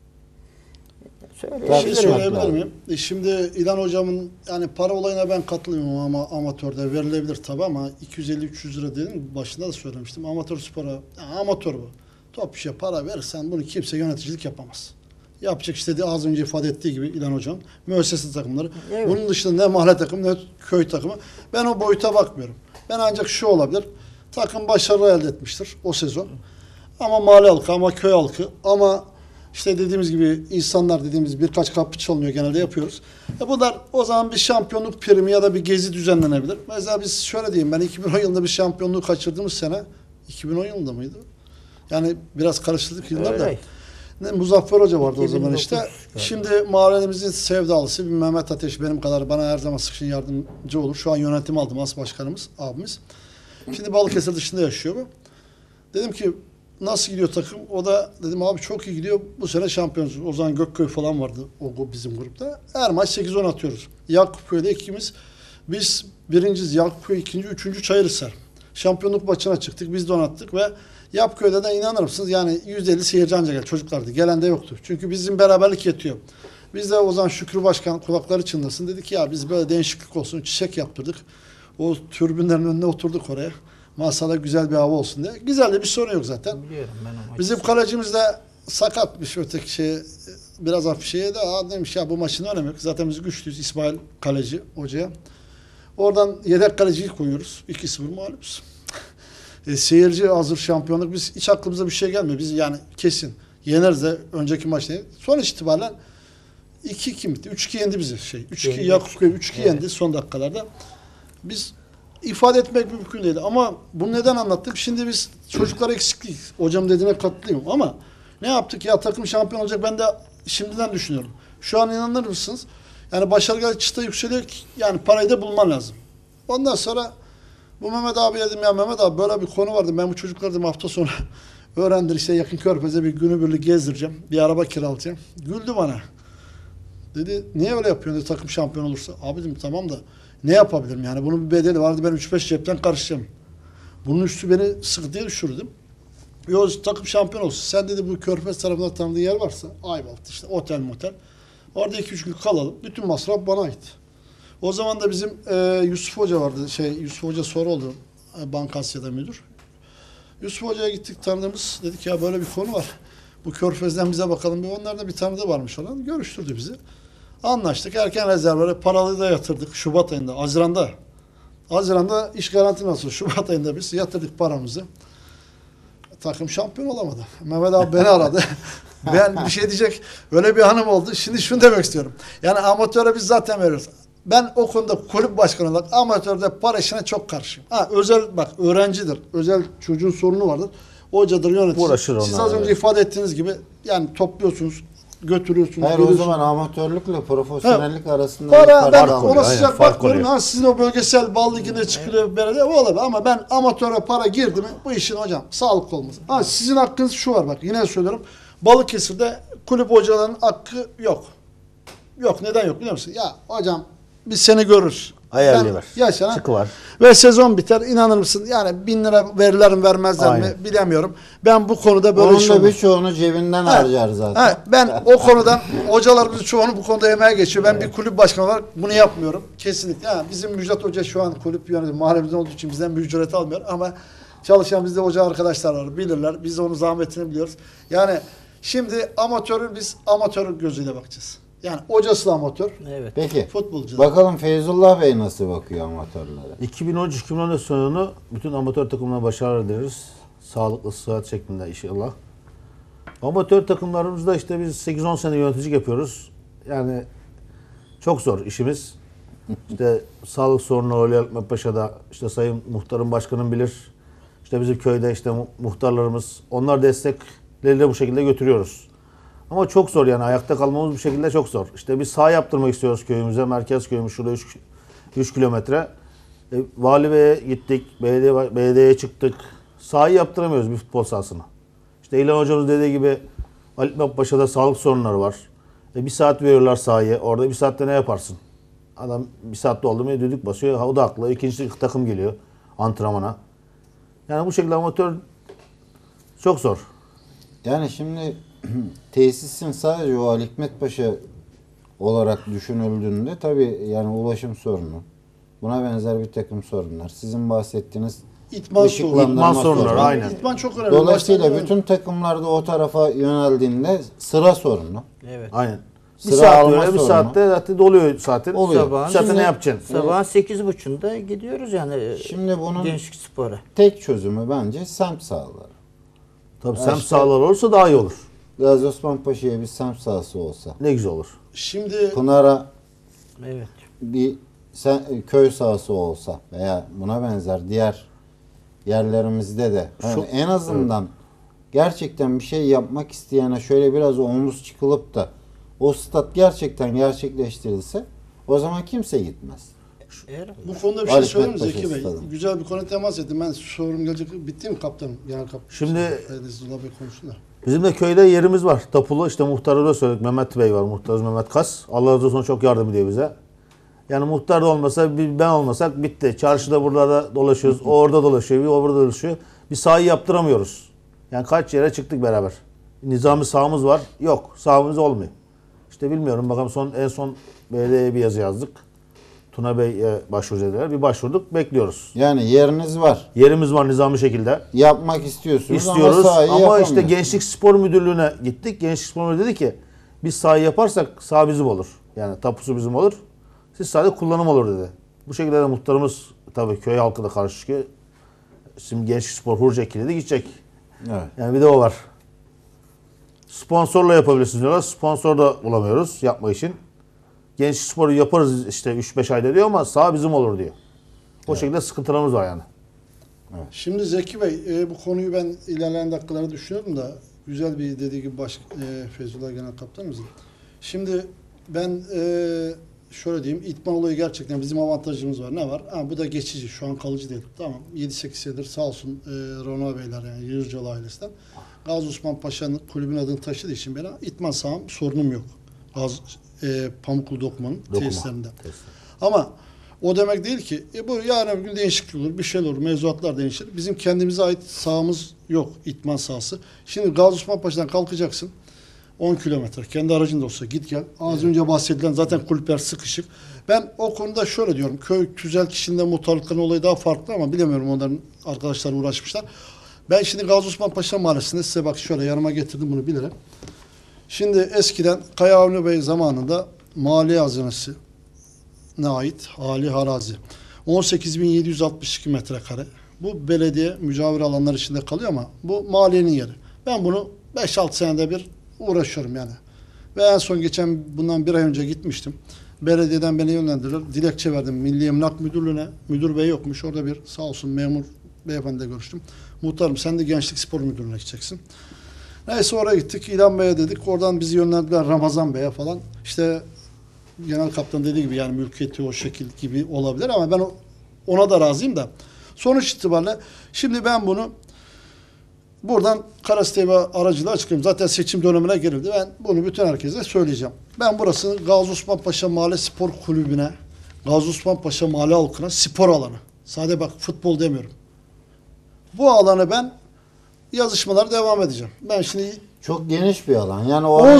söyleyebilir miyim? Şimdi İlhan hocamın yani para olayına ben katılmıyorum ama amatörde verilebilir tabi ama 250-300 lira dedim başında da söylemiştim. Amatör spora yani amatör bu. Top işe para verirsen bunu kimse yöneticilik yapamaz. Yapacak işte az önce ifade ettiği gibi İlhan hocam müesseseli takımları. Evet. Bunun dışında ne mahalle takımı ne köy takımı. Ben o boyuta bakmıyorum. Ben ancak şu olabilir. Takım başarı elde etmiştir o sezon. Ama mahalle halkı ama köy halkı ama işte dediğimiz gibi insanlar dediğimiz birkaç kapı çalınıyor genelde yapıyoruz. Bunlar o zaman bir şampiyonluk primi ya da bir gezi düzenlenebilir. Mesela biz şöyle diyeyim ben 2010 yılında bir şampiyonluğu kaçırdığımız sene 2010 yılında mıydı? Yani biraz karıştırdık yıllar da. Muzaffer Hoca vardı o zaman 2009 işte. galiba. Şimdi mahallemizin sevdalısı bir Mehmet Ateş benim kadar bana her zaman sıkışın yardımcı olur. Şu an yönetim aldım as başkanımız abimiz. Şimdi Balıkesir dışında yaşıyor bu. Dedim ki nasıl gidiyor takım? O da dedim abi çok iyi gidiyor. Bu sene şampiyonuz. O zaman Gökköy falan vardı o bizim grupta. Her maç 8-10 atıyoruz. Yakutköy'de ikimiz. Biz birinciyiz. Yakupköy ikinci, üçüncü Çayırhisar. Şampiyonluk maçına çıktık. Biz de onu attık ve Yapköy'de de inanır mısınız? Yani %50 seyirci anca geldi. Çocuklardı. Gelen de yoktu. Çünkü bizim beraberlik yetiyor. Biz de o zaman Şükrü Başkan kulakları çınlasın. Dedik ya biz böyle değişiklik olsun. Çiçek yaptırdık. O türbünlerin önüne oturduk oraya. Masada güzel bir hava olsun diye. Güzel de bir sorun yok zaten. Biliyorum ben o maçı. Bizim kalecimiz de sakatmış öteki şey. Biraz hafif şeye de demiş ya bu maçın önemi yok. Zaten biz güçlüyüz. İsmail kaleci hocaya. Oradan yedek kaleciyi koyuyoruz. 2-0 mağlubuz. Seyirci hazır şampiyonluk. Biz hiç aklımıza bir şey gelmiyor. Biz yani kesin yeneriz de önceki maçta. Sonuç itibaren 2-2 bitti. 3-2 yendi bizi. 3-2 Yakupköy 3-2 yendi son dakikalarda. Biz ifade etmek mümkün değil. Ama bunu neden anlattım? Şimdi biz çocuklar eksiklik. Hocam dediğine katılıyorum ama ne yaptık ya takım şampiyon olacak ben de şimdiden düşünüyorum. Şu an inanır mısınız? Yani başarılı çıta yükseliyor yani parayı da bulman lazım. Ondan sonra bu Mehmet abi dedim ya Mehmet abi böyle bir konu vardı. Ben bu çocuklar dedim hafta sonu öğrendir işte yakın Körfez'e bir günübirlik gezdireceğim. Bir araba kiralayacağım. Güldü bana. Dedi niye öyle yapıyorsun dedi, takım şampiyon olursa. Abi dedim tamam da ne yapabilirim yani bunun bir bedeli vardı ben 3-5 cepten karışacağım. Bunun üstü beni sıkıntıya düşürdüm. Yo takım şampiyon olsun. Sen dedi bu Körfez tarafında tanıdığı yer varsa Ayvalık'ta işte otel motel. Orada 2-3 gün kalalım. Bütün masraf bana ait. O zaman da bizim Yusuf Hoca vardı. Yusuf Hoca sonra oldu. Bankasya'da müdür. Yusuf Hoca'ya gittik tanıdığımız. Dedik ya böyle bir konu var. Bu Körfez'den bize bakalım. Onlarda bir tanıdığı varmış olan. Görüştürdü bizi. Anlaştık. Erken rezervlere paralı da yatırdık. Şubat ayında. Haziran'da iş garanti nasıl? Şubat ayında biz yatırdık paramızı. Takım şampiyon olamadı. Mehmet abi beni aradı. Ben bir şey diyecek öyle bir hanım oldu. Şimdi şunu demek istiyorum. Yani amatöre biz zaten veriyoruz. Ben o konuda kulüp başkanı olarak amatörde para işine çok karşıyım. Özel bak öğrencidir. Özel çocuğun sorunu vardır. Hocadır yönetici. Uğraşır Siz onlar, az önce evet. ifade ettiğiniz gibi yani topluyorsunuz, götürüyorsunuz. Hayır o zaman amatörlükle profesyonellik arasında bir Para fark ben var. ona sıcak fark bakmıyorum. oluyor. Sizin o bölgesel bal ligine çıkılıyor belediye o olabilir ama ben amatöre para girdi mi bu işin hocam sağlıklı olmaz. Sizin hakkınız şu var bak yine söylüyorum. Balıkesir'de kulüp hocalarının hakkı yok. Yok neden yok biliyor musun? Ya hocam biz seni görürüz. Ayarlıyorlar. Yaşanan Çıkıvar. ve sezon biter inanır mısın? Yani 1000 lira verirler mi vermezler Aynen. mi bilemiyorum. Ben bu konuda böyle Onun iş da olmaz. birçoğunu cebinden harcar zaten. Ben o konudan hocalarımız çoğunu bu konuda emeğe geçiyor. Ben bir kulüp başkanı olarak bunu yapmıyorum. Kesinlikle. Bizim Müjdat Hoca şu an kulüp yönetimi mahallemizden olduğu için bizden bir ücret almıyor ama çalışan bizde hoca arkadaşlar var bilirler. Biz onun zahmetini biliyoruz. Yani şimdi biz amatör gözüyle bakacağız. Yani hocası da amatör. Evet. Peki. Futbolcu da. Bakalım Feyzullah Bey nasıl bakıyor amatörlere? 2013-2014 sezonu bütün amatör takımına başarılar dileriz. Sağlıklı, sıhhat şeklinde inşallah. Amatör takımlarımızda işte biz 8-10 sene yöneticilik yapıyoruz. Yani çok zor işimiz. İşte sağlık sorunu oluyor Paşa'da. İşte Sayın Muhtarım Başkanım bilir. İşte bizim köyde işte muhtarlarımız. Onlar destekleriyle bu şekilde götürüyoruz. Ama çok zor yani ayakta kalmamız bu şekilde çok zor. İşte biz saha yaptırmak istiyoruz köyümüze. Merkez köyümüz şurada 3 kilometre. Vali Bey'e gittik. Belediyeye çıktık. Sahayı yaptıramıyoruz bir futbol sahasını. İşte İlhan hocamız dediği gibi Ali Paşa'da sağlık sorunları var. Bir saat veriyorlar sahayı. Orada bir saatte ne yaparsın? Adam bir saatte oldu mu düdük basıyor. O da haklı. İkinci takım geliyor antrenmana. Yani bu şekilde amatör çok zor. Yani şimdi tesisin sadece o Ali Hikmet Paşa olarak düşünüldüğünde tabii yani ulaşım sorunu. Buna benzer bir takım sorunlar. Sizin bahsettiğiniz İtman ışıklandırma sorunları, aynen. İtman çok önemli. Dolayısıyla Baştan bütün takımlarda o tarafa yöneldiğinde sıra sorunu. Evet. Aynen. Bir Sıra saat alma böyle bir sorunu. saatte zaten doluyor zaten. Oluyor. Bir saatte Şimdi- ne yapacaksın? Sabahın 8.30'da gidiyoruz yani Şimdi bunun Gençlik Spor'a. tek çözümü bence semt sahaları. Tabii Ya semt işte- sahalar olursa daha iyi olur. Gazi Osman Paşa'ya bir semt sahası olsa. Ne güzel olur. Şimdi Pınar'a Evet. bir köy sahası olsa veya buna benzer diğer yerlerimizde de yani en azından gerçekten bir şey yapmak isteyene şöyle biraz omuz çıkılıp da o stat gerçekten gerçekleştirilse o zaman kimse gitmez. Bu konuda bir şey Ali söyleyeyim mi Paşa Zeki Bey? stadı. Güzel bir konu temas ettim. Ben sorum gelecek. Bitti mi kaptanım? Genel kaptanım. Şimdi- Eznullah Bey konuşsun da. Bizim de köyde yerimiz var. Tapulu işte muhtarı da söyledik. Mehmet Bey var. Muhtarımız Mehmet Kas. Allah razı olsun, çok yardım ediyor bize. Yani muhtar da olmasa, ben olmasak bitti. Çarşıda buralarda dolaşıyoruz. O orada dolaşıyor, bir orada dolaşıyor. Bir sahayı yaptıramıyoruz. Yani kaç yere çıktık beraber. Nizami sahamız var. Yok. Sahamız olmuyor. İşte bilmiyorum. Bakalım en son belediyeye bir yazı yazdık. Tuna Bey'e başvuracağız dediler. Bir başvurduk. Bekliyoruz. Yani yeriniz var. Yerimiz var nizami şekilde. Yapmak istiyorsunuz İstiyoruz ama sahayı ama işte yapamıyorsunuz. Gençlik Spor Müdürlüğü'ne gittik. Gençlik Spor Müdürlüğü dedi ki biz sahayı yaparsak saha bizim olur. Yani tapusu bizim olur. Siz sadece kullanım olur dedi. Bu şekilde de muhtarımız tabii köy halkı da karşı çıkıyor. Şimdi Gençlik Spor Hurcekili de gidecek. Evet. Yani bir de o var. Sponsorla yapabilirsiniz diyorlar. Sponsor da bulamıyoruz yapmak için. Gençlik Spor'u yaparız işte 3-5 ayda diyor ama saha bizim olur diyor. O şekilde sıkıntılarımız var yani. Şimdi Zeki Bey, bu konuyu ben ilerleyen dakikalarda düşünüyorum da güzel bir dediği gibi Feyzullah Genel Kaptanımızın. Şimdi ben şöyle diyeyim, İtman olayı gerçekten bizim avantajımız var. Ne var? Ha, bu da geçici, şu an kalıcı değil. Tamam, 7-8 senedir sağ olsun Rona Beyler yani Yırcalı ailesinden. Gazi Osman Paşa'nın kulübün adını taşıdığı için benim İtman saham sorunum yok. Pamuklu Dokman'ın tesislerinde. Ama o demek değil ki bu yarın bir gün değişiklik olur, bir şeyler olur, mevzuatlar değişir. Bizim kendimize ait sahamız yok, itman sahası. Şimdi Gazi Osman Paşa'dan kalkacaksın, 10 kilometre, kendi aracında olsa git gel. Az önce bahsedilen zaten kulüpler sıkışık. Ben o konuda şöyle diyorum, köy tüzel kişinin de muhtarlıkların olayı daha farklı ama bilemiyorum, onların arkadaşlar uğraşmışlar. Ben şimdi Gazi Osman Paşa Mahallesi'nde size bak şöyle yanıma getirdim bunu bilerek. Şimdi eskiden Kaya Avni Bey zamanında maliye hazinesi ne ait hali harazi 18.762 metrekare. Bu belediye mücavir alanlar içinde kalıyor ama bu maliyenin yeri. Ben bunu 5-6 senede bir uğraşıyorum yani. Ve en son bundan bir ay önce gitmiştim. Belediyeden beni yönlendirdiler. Dilekçe verdim Milli Emlak Müdürlüğü'ne. Müdür bey yokmuş. Orada bir sağ olsun memur beyefendiyle görüştüm. Muhtarım sen de Gençlik Spor Müdürlüğü'ne gideceksin. Neyse oraya gittik. İlhan Bey'e dedik. Oradan bizi yönlendirdiler Ramazan Bey'e falan. İşte genel kaptan dediği gibi yani mülkiyeti o şekil gibi olabilir ama ben ona da razıyım da. Sonuç itibariyle şimdi ben bunu buradan Karas TV aracılığıyla açıklayayım. Zaten seçim dönemine girildi. Ben bunu bütün herkese söyleyeceğim. Ben burasını Gazi Osman Paşa Mahalle Spor Kulübü'ne, Gazi Osman Paşa Mahalle halkına spor alanı. Sadece bak futbol demiyorum. Bu alanı ben yazışmalara devam edeceğim. Ben şimdi Çok geniş bir alan. Yani oraya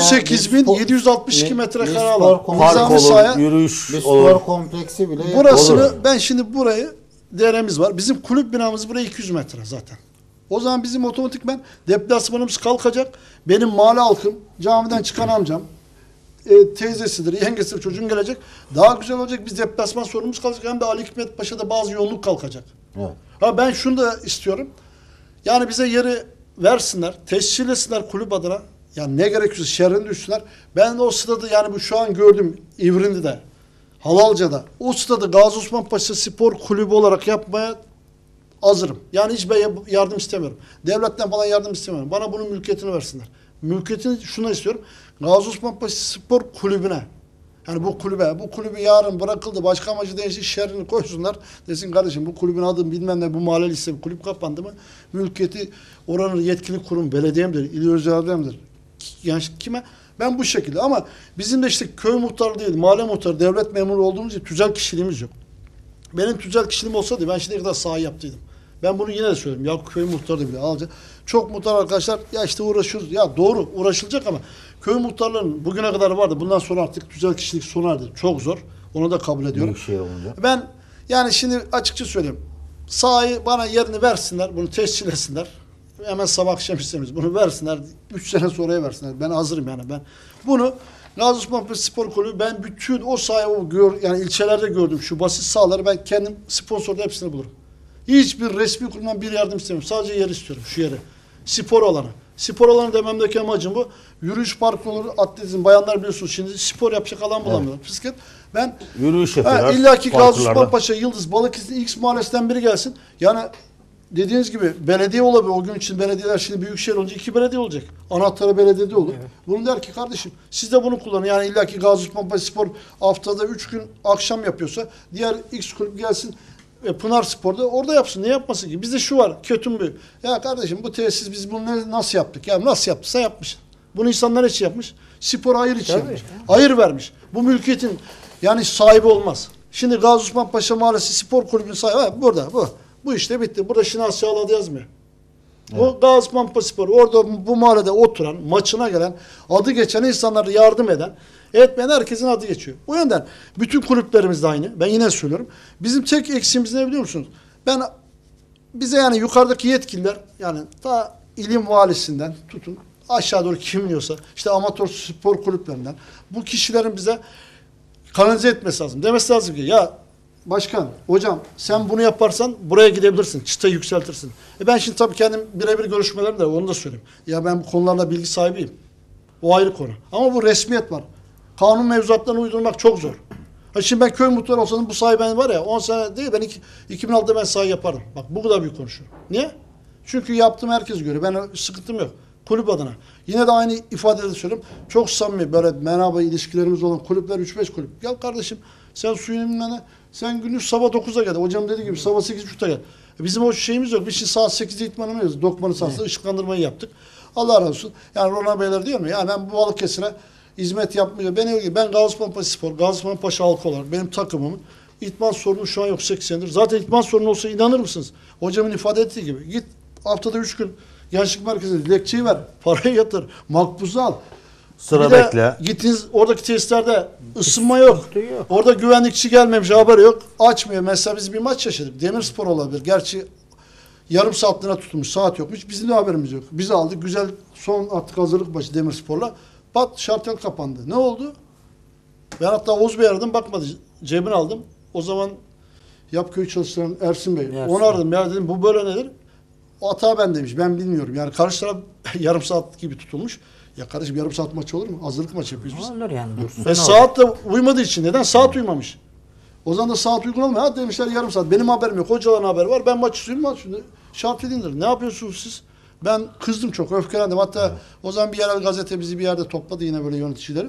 18.762 metrekare spor alan. kompleksi- Park Nizami olur, sahaya, yürüyüş bir olur. spor kompleksi bile burasını olur. ben şimdi burayı DR'miz var. Bizim kulüp binamız buraya 200 metre zaten. O zaman bizim otomatikmen deplasmanımız kalkacak. Benim mahalle halkım, camiden çıkan amcam, teyzesidir, yengesidir, çocuğun gelecek. Daha güzel olacak. Biz deplasman sorunumuz kalacak. Hem de Ali Hikmet Paşa'da bazı yoğunluk kalkacak. Evet. Ha ben şunu da istiyorum. Yani bize yeri versinler, tescil etsinler kulüp adına. Yani ne gerekiyorsa şerrini düşsünler. Ben o stadı yani bu şu an gördüm İvrindi'de, Halalca'da. O stadı Gazi Osman Paşa Spor Kulübü olarak yapmaya hazırım. Yani hiç yardım istemiyorum. Devletten falan yardım istemiyorum. Bana bunun mülkiyetini versinler. Mülkiyetini şuna istiyorum. Gazi Osman Paşa Spor Kulübü'ne. Yani bu kulübü yarın bırakıldı. Başka amacı değişti. Şerrini koysunlar. Desin kardeşim bu kulübün adı bilmem ne bu mahalle listesi kulüp kapandı mı? Mülkiyeti oranın yetkili kurum belediye midir? İl özel midir? Yani kime? Ben bu şekilde ama bizim de işte köy muhtarı değil, mahalle muhtarı, devlet memuru olduğumuz için tüzel kişiliğimiz yok. Benim tüzel kişiliğim olsaydı ben şimdiye kadar saha yaptıydım. Ben bunu yine de söylüyorum. Ya köy muhtarı da bile alacak. Çok muhtar arkadaşlar ya işte uğraşıyoruz. Ya doğru uğraşılacak ama köy muhtarlarının bugüne kadar vardı. Bundan sonra artık tüzel kişilik sona erdi. Çok zor. Onu da kabul ediyorum. Büyükşehir olunca. Ben yani şimdi açıkça söyleyeyim. Sahayı bana yerini versinler. Bunu tescil etsinler. Hemen sabah akşam istemiyoruz. Bunu versinler. 3 sene sonraya versinler. Ben hazırım yani ben. Bunu Gazi Osman Paşa Spor Kulübü ben bütün o sahayı yani ilçelerde gördüm şu basit sahaları ben kendim sponsorda hepsini bulurum. Hiçbir resmi kurumdan bir yardım istemiyorum. Sadece yer istiyorum şu yeri. Spor alanı. Spor alanı dememdeki amacım bu. Yürüyüş parkı olur, atletizm. Bayanlar biliyorsunuz şimdi spor yapacak alan bulamıyorlar. Evet. Bisiklet. Ben yürüyüş yapıyorlar. İlla ki Gazi Osman Paşa, Yıldız, Balıkesir X mahallesinden biri gelsin. Yani dediğiniz gibi belediye olabilir. O gün için belediyeler şimdi büyükşehir olunca 2 belediye olacak. Anahtarı belediyede olur. Evet. Bunu der ki kardeşim siz de bunu kullanın. Yani illaki Gazi Osman Paşa Spor haftada 3 gün akşam yapıyorsa diğer X kulüp gelsin Pınar Spor'da orada yapsın. Ne yapmasın ki? Bizde şu var. Kötü mü? Ya kardeşim bu tesis biz bunu nasıl yaptık? Ya nasıl yaptıysa yapmış. Bunu insanlar için yapmış. Spor hayır için yapmış. Hayır vermiş. Bu mülkiyetin yani sahibi olmaz. Şimdi Gazi Osman Paşa Mahallesi Spor Kulübü'nün sahibi ha, burada bu. Bu işte bitti. Burada Şinas Çağladı yazmıyor. Evet. O Gazi Osman Paşa Spor orada bu mahallede oturan, maçına gelen, adı geçen insanlara yardım eden, etmeyen herkesin adı geçiyor. O yönden bütün kulüplerimiz de aynı. Ben yine söylüyorum. Bizim tek eksiğimiz ne biliyor musunuz? Bize yani yukarıdaki yetkililer yani ta ilim valisinden tutun aşağı doğru kim biliyorsa işte amatör spor kulüplerinden bu kişilerin bize kanalize etmesi lazım. Demesi lazım ki ya başkan, hocam sen bunu yaparsan buraya gidebilirsin. Çıtayı yükseltirsin. Ben şimdi tabii kendim birebir görüşmelerim de onu da söyleyeyim. Ya ben bu konularla bilgi sahibiyim. O ayrı konu. Ama bu resmiyet var. Kanun mevzuatlarını uydurmak çok zor. Şimdi ben köy muhtarı olsam bu sahi ben var ya 10 sene değil ben 2006'da ben sahi yapardım. Bak bu kadar büyük konuşuyorum. Niye? Çünkü yaptığım herkes görüyor. Ben sıkıntım yok. Kulüp adına. Yine de aynı ifadeleri söylüyorum. Çok samimi böyle merhaba ilişkilerimiz olan kulüpler 3-5 kulüp. Gel kardeşim sen suyun bilmem sen gündüz sabah 9'da gel. Hocam dediği gibi sabah 8.30'da gel. Bizim o şeyimiz yok. Biz şimdi saat 8'de itmanımız. Dokmanı sahasında ışıklandırmayı yaptık. Allah razı olsun. Yani Rona Beyler diyor mu? Ya ben bu Balıkesir'e hizmet yapmıyor. Ben Gazi Osman Paşa Spor, Gazi Osman Paşa halkı olarak benim takımımın itman sorunu şu an yok 8 senedir. Zaten itman sorunu olsa inanır mısınız? Hocamın ifade ettiği gibi. Git haftada 3 gün gençlik merkezine dilekçeyi ver. Parayı yatır. Makbuzu al. Sıra bekle. Gittiniz oradaki tesislerde ısınma yok. Orada güvenlikçi gelmemiş haberi yok. Açmıyor. Mesela biz bir maç yaşadık. Demirspor olabilir. Gerçi yarım saatliğine tutulmuş. Saat yokmuş. Bizim de haberimiz yok. Biz aldık. Güzel son attık hazırlık maçı Demirspor'la. Pat şartel kapandı. Ne oldu? Ben hatta Oğuz Bey aradım. Bakmadı. Cebini aldım. O zaman Yapköy çalıştıran Ersin Bey. Onu aradım. Ya dedim bu böyle nedir? O hata bendeymiş. Ben bilmiyorum. Yani karşı taraf yarım saat gibi tutulmuş. Ya kardeşim yarım saat maç olur mu? Hazırlık maçı yapıyoruz biz. Olur yani. Saat de uymadığı için. Neden? Saat uymamış. O zaman da saat uygun olmuyor. Ha demişler yarım saat. Benim haberim yok. Hocaların haberi var. Ben maç istiyorum. Maç istiyorum. Şart edindir. Ne yapıyorsunuz siz? Ben kızdım çok. Öfkelendim. Hatta o zaman bir yerel gazete bizi bir yerde topladı yine böyle yöneticileri.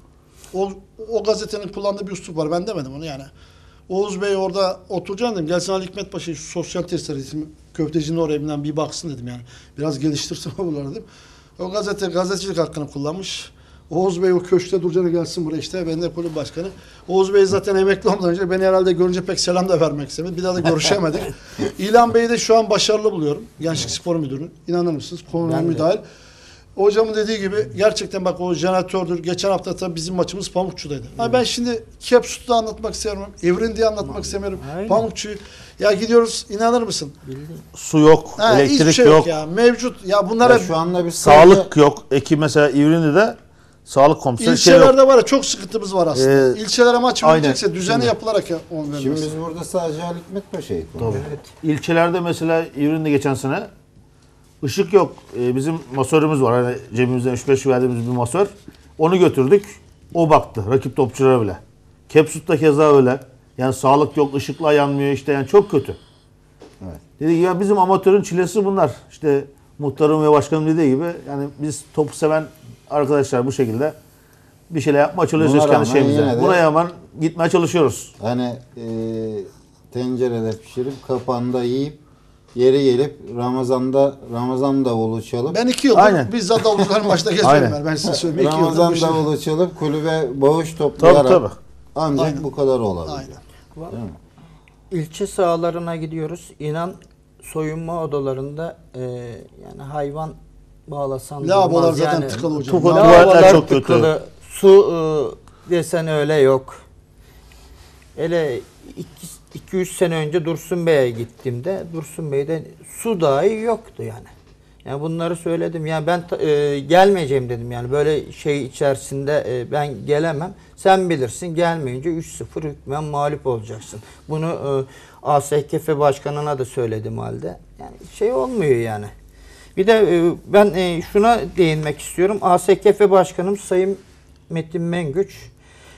Evet. O gazetenin kullandığı bir üslup var. Ben demedim onu yani. Oğuz Bey orada oturacağım dedim. Gelsin Ali Hikmet Paşa şu sosyal tesisleri köftecinin oraya bilen bir baksın dedim yani. Biraz geliştirsin bunları dedim. O gazetecilik hakkını kullanmış. Oğuz Bey o köşkte duracağına gelsin buraya işte. Ben de kulüp başkanı. Oğuz Bey zaten emekli olmadan önce beni herhalde görünce pek selam da vermek istemedi. Bir daha da görüşemedik. İlhan Bey'i de şu an başarılı buluyorum. Gençlik Spor Müdürü'nün. İnanır mısınız? Konuma müdahil. Hocamın dediği gibi gerçekten bak o jeneratördür. Geçen hafta tabii bizim maçımız Pamukçu'daydı. Ben şimdi Kepsut'u anlatmak istemiyorum. Evren diye anlatmak istemiyorum. Pamukçu'yu. Ya gidiyoruz inanır mısın? Su yok, elektrik şey yok. Ya, mevcut. Ya bunlara şu anda bir sağlık yok. Mesela İvrindi'de sağlık komiseri İlçelerde var ya çok sıkıntımız var aslında. İlçelere maç verilecekse düzenli yapılarak on verilmesi. Şimdi biz burada sadece Ali Hikmet Paşa'yı konuşuyoruz. Evet. İlçelerde mesela İvrin'de geçen sene ışık yok. Bizim masörümüz var. Hani cebimizden 3-5 verdiğimiz bir masör. Onu götürdük. O baktı. Rakip topçulara bile. Kepsut'ta keza öyle. Yani sağlık yok, ışıkla yanmıyor işte yani çok kötü. Evet. Dedi ki ya bizim amatörün çilesi bunlar. İşte muhtarım ve başkanım dediği gibi yani biz topu seven arkadaşlar bu şekilde bir şeyler yapmaya çalışıyoruz kendi şeyimize. Buna rağmen gitmeye çalışıyoruz. Hani tencerede pişirip kapağında yiyip yeri gelip Ramazan davulu çalıp ben 2 yıldır bizzat davulcuların başta geziyorum ben size söyleyeyim. Ramazan davulu çalıp kulübe bağış toplayarak ancak bu kadar olabilir. İlçe sahalarına gidiyoruz. İnan soyunma odalarında yani hayvan bağlasan lavabolar zaten yani, tıkalı hocam. Tuvaletler çok tıkalı. Kötü. Su desen öyle yok. Hele 2-3 sene önce Dursun Bey'e gittiğimde Dursun Bey'de su dahi yoktu yani. Yani bunları söyledim. Yani ben gelmeyeceğim dedim yani böyle şey içerisinde ben gelemem. Sen bilirsin gelmeyince 3-0 hükmen mağlup olacaksın. Bunu ASKF başkanına da söyledim halde. Yani şey olmuyor yani. Bir de ben şuna değinmek istiyorum. ASKF başkanım Sayın Metin Mengüç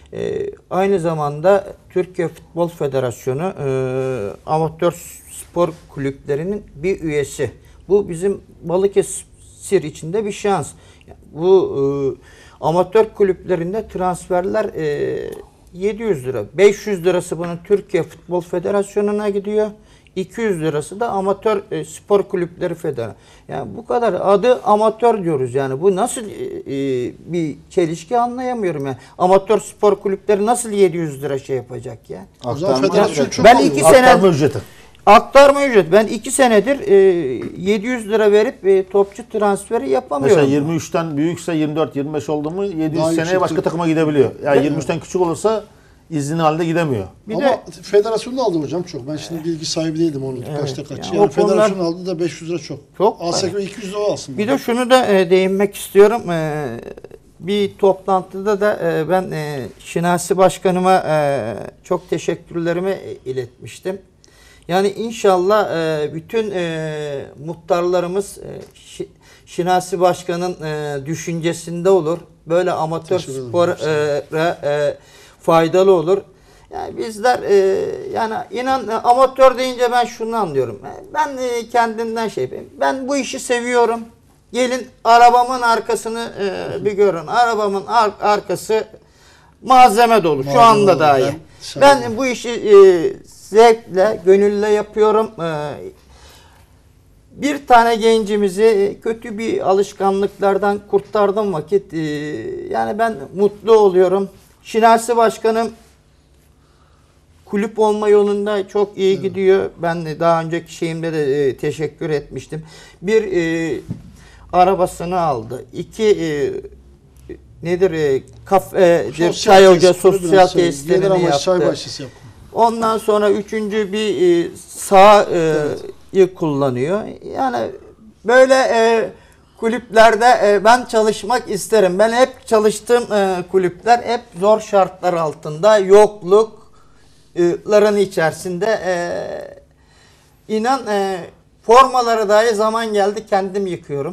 Aynı zamanda Türkiye Futbol Federasyonu amatör spor kulüplerinin bir üyesi. Bu bizim Balıkesir içinde bir şans. Bu amatör kulüplerinde transferler 700 lira. 500 lirası bunun Türkiye Futbol Federasyonu'na gidiyor. 200 lirası da amatör spor kulüpleri federasyonu. Yani bu kadar adı amatör diyoruz yani. Bu nasıl bir çelişki anlayamıyorum yani. Amatör spor kulüpleri nasıl 700 lira şey yapacak ya? O zaman Aktarma federasyon ücreti. çok Ben alıyor. 2 Aktarma sene ücreti. aktarma ücret. Ben 2 senedir 700 lira verip topçu transferi yapamıyorum. Mesela 23'ten büyükse 24-25 oldu mu 700 Daha seneye yüksek başka değil. takıma gidebiliyor. Yani 23'ten küçük olursa izinli halde gidemiyor. Bir Ama de federasyonu da aldı hocam çok. Ben şimdi bilgi sahibi değildim onun kaçta kaçı. yani Yani, o konular- federasyon aldı da 500 lira çok. Çok Alsak para. 200 lira alsın. bir de şunu da değinmek istiyorum. Bir toplantıda da ben Şinasi Başkanıma çok teşekkürlerimi iletmiştim. Yani inşallah bütün muhtarlarımız Şinasi Başkan'ın düşüncesinde olur. Böyle amatör Teşekkür ederim. spora faydalı olur. Yani bizler yani inan amatör deyince ben şunu anlıyorum. Ben kendimden şey yapayım. Ben bu işi seviyorum. Gelin arabamın arkasını bir görün. Arabamın arkası malzeme dolu. Şu Malzeme anda dolu. dahi. Ben bu işi zevkle, gönülle yapıyorum. Bir tane gencimizi kötü bir alışkanlıklardan kurtardım vakit. Yani ben mutlu oluyorum. Şinasi Başkanım kulüp olma yolunda çok iyi gidiyor. Ben de daha önceki şeyimde de teşekkür etmiştim. Bir arabasını aldı. İki nedir çay ocağı sosyal tesislerini yaptı. Çay bahçesi yaptı. Ondan sonra üçüncü bir sahayı kullanıyor. Yani böyle kulüplerde ben çalışmak isterim. Ben hep çalıştığım kulüpler hep zor şartlar altında, yoklukların içerisinde. İnan formaları dahi zaman geldi kendim yıkıyorum.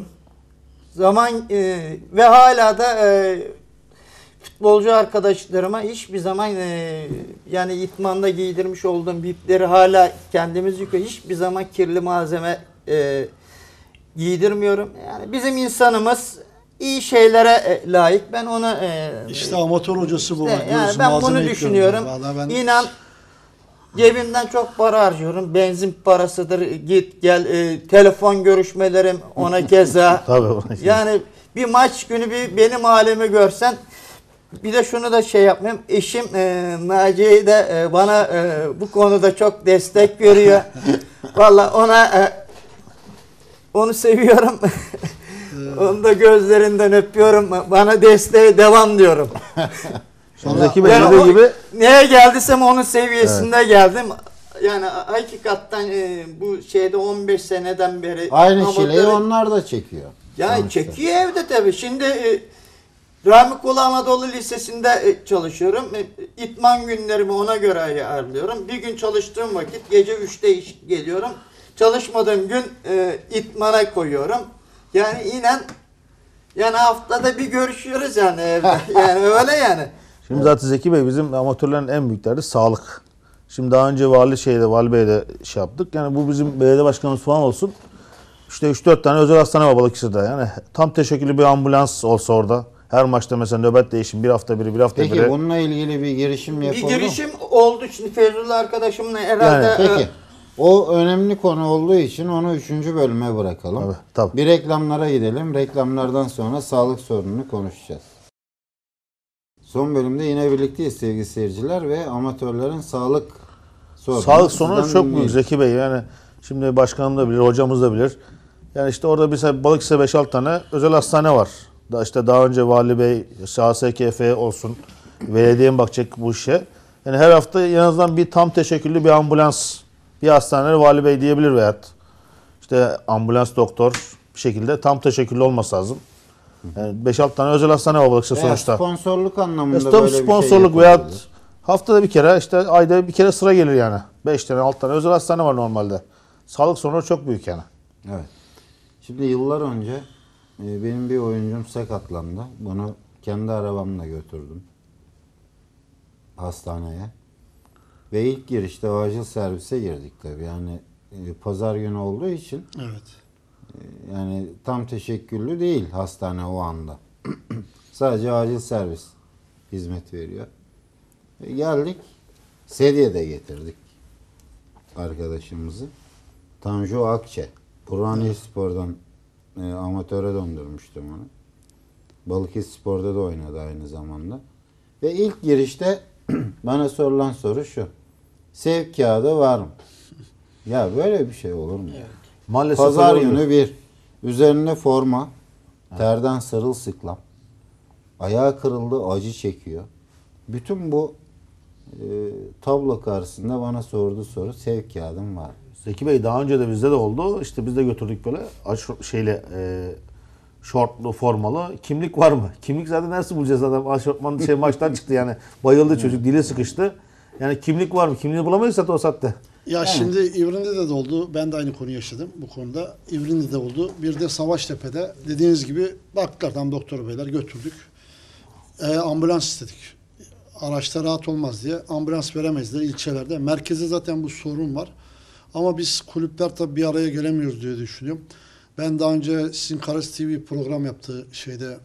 Ve hala da futbolcu arkadaşlarıma hiçbir zaman yani itmanda giydirmiş olduğum bipleri hala kendimiz yıkıyor. Hiçbir zaman kirli malzeme giydirmiyorum. Yani bizim insanımız iyi şeylere layık. Ben ona İşte amatör hocası bu. işte, var. yani Diyorsun, ben malzeme bunu yıkıyorum. düşünüyorum. Vallahi ben İnan cebimden çok para harcıyorum. Benzin parasıdır. Git gel telefon görüşmelerim ona keza. Tabii. Yani bir maç günü benim halimi görsen, bir de şunu da şey yapmayayım. Eşim Naciye de bana bu konuda çok destek veriyor. Vallahi onu seviyorum. Onu da gözlerinden öpüyorum. Bana desteğe devam diyorum. Zeki Bey Yani dediği gibi neye geldiysem onun seviyesinde geldim. Yani hakikaten bu şeyde 15 seneden beri Aynı çileyi amatör- onlar da çekiyor. yani sonuçta. çekiyor evde tabii. Şimdi Rami Kulu Anadolu Lisesi'nde çalışıyorum. İtman günlerimi ona göre ayarlıyorum. Bir gün çalıştığım vakit gece 3'te geliyorum. Çalışmadığım gün itmana koyuyorum. Yani inan yani haftada bir görüşüyoruz yani evde. Yani öyle yani. şimdi zaten Zeki Bey bizim amatörlerin en büyük derdi sağlık. Şimdi daha önce Vali Bey'de şey yaptık. Yani bu bizim belediye başkanımız falan olsun. İşte 3-4 tane özel hastane var Balıkesir'de. Yani tam teşekküllü bir ambulans olsa orada. Her maçta mesela nöbet değişim bir hafta biri. Peki bununla ilgili bir girişim Bir yapıldı mı? girişim oldu. Şimdi Feyzullah arkadaşımla herhalde Yani, Peki. O önemli konu olduğu için onu 3. bölüme bırakalım. Tabii, tabii. Bir reklamlara gidelim. Reklamlardan sonra sağlık sorununu konuşacağız. Son bölümde yine birlikteyiz sevgili seyirciler ve amatörlerin sağlık sorunu. Sağlık sorunu Sizden çok büyük dinleyelim. Zeki Bey. Yani şimdi başkanım da bilir, hocamız da bilir. Yani işte orada bir Balıkesir'de 5-6 tane özel hastane var. Daha önce Vali Bey, SKF olsun, belediye mi bakacak bu işe. Yani her hafta en azından bir tam teşekküllü bir ambulans, bir hastanede Vali Bey diyebilir veyahut işte ambulans doktor bir şekilde tam teşekküllü olması lazım. Yani 5-6 tane özel hastane var Balıkesir Veya sonuçta. sponsorluk anlamında Tabii böyle sponsorluk bir şey veyahut yapılabilir. haftada bir kere işte ayda bir kere sıra gelir yani. 5 tane 6 tane özel hastane var normalde. Sağlık sorunu çok büyük yani. Evet. Şimdi yıllar önce benim bir oyuncum sakatlandı. Bunu kendi arabamla götürdüm. hastaneye. Ve ilk girişte acil servise girdik tabii. Yani pazar günü olduğu için Evet. yani tam teşekküllü değil hastane o anda. Sadece acil servis hizmet veriyor. Geldik. Sedye de getirdik arkadaşımızı. Tanju Akçe. Burhaniyespor'dan amatöre döndürmüştüm onu. Balıkesirspor'da da oynadı aynı zamanda. Ve ilk girişte bana sorulan soru şu. Sevk kağıdı var mı? Ya böyle bir şey olur mu? Evet. Maalesef Pazar öyle oluyor. günü bir. Üzerine forma. Terden sırılsıklam. Ayağı kırıldı, acı çekiyor. Bütün bu tablo karşısında bana sorduğu soru sevk kağıdım var. Zeki Bey daha önce de bizde de oldu. İşte biz de götürdük böyle şortlu, formalı. Kimlik var mı? Kimlik zaten nasıl bulacağız adam? Aşortman maçtan çıktı yani. Bayıldı çocuk, dili sıkıştı. Yani kimlik var mı? Kimliği bulamayız zaten o saatte. Ya şimdi İvrindi'de de oldu. Ben de aynı konuyu yaşadım bu konuda. İvrindi'de oldu. Bir de Savaştepe'de dediğiniz gibi baktılar tam doktor beyler götürdük. Ambulans istedik. Araçta rahat olmaz diye ambulans veremezler ilçelerde. Merkezde zaten bu sorun var. Ama biz kulüpler tabii bir araya gelemiyoruz diye düşünüyorum. Ben daha önce sizin Karas TV program yaptığı şeyde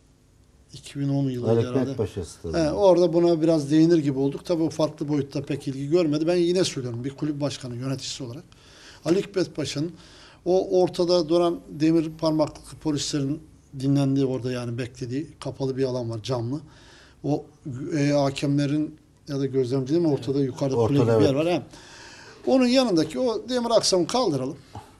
2010 yılında herhalde. Alekmet Paşa'sı. Orada buna biraz değinir gibi olduk. Tabii o farklı boyutta pek ilgi görmedi. Ben yine söylüyorum bir kulüp başkanı, yöneticisi olarak. Ali Hikmet Paşa'nın o ortada duran demir parmaklı polislerin dinlendiği orada yani beklediği kapalı bir alan var camlı. O hakemlerin ya da gözlemcilerin ortada yukarıda kule gibi bir yer var. Onun yanındaki o demir aksamı kaldıralım.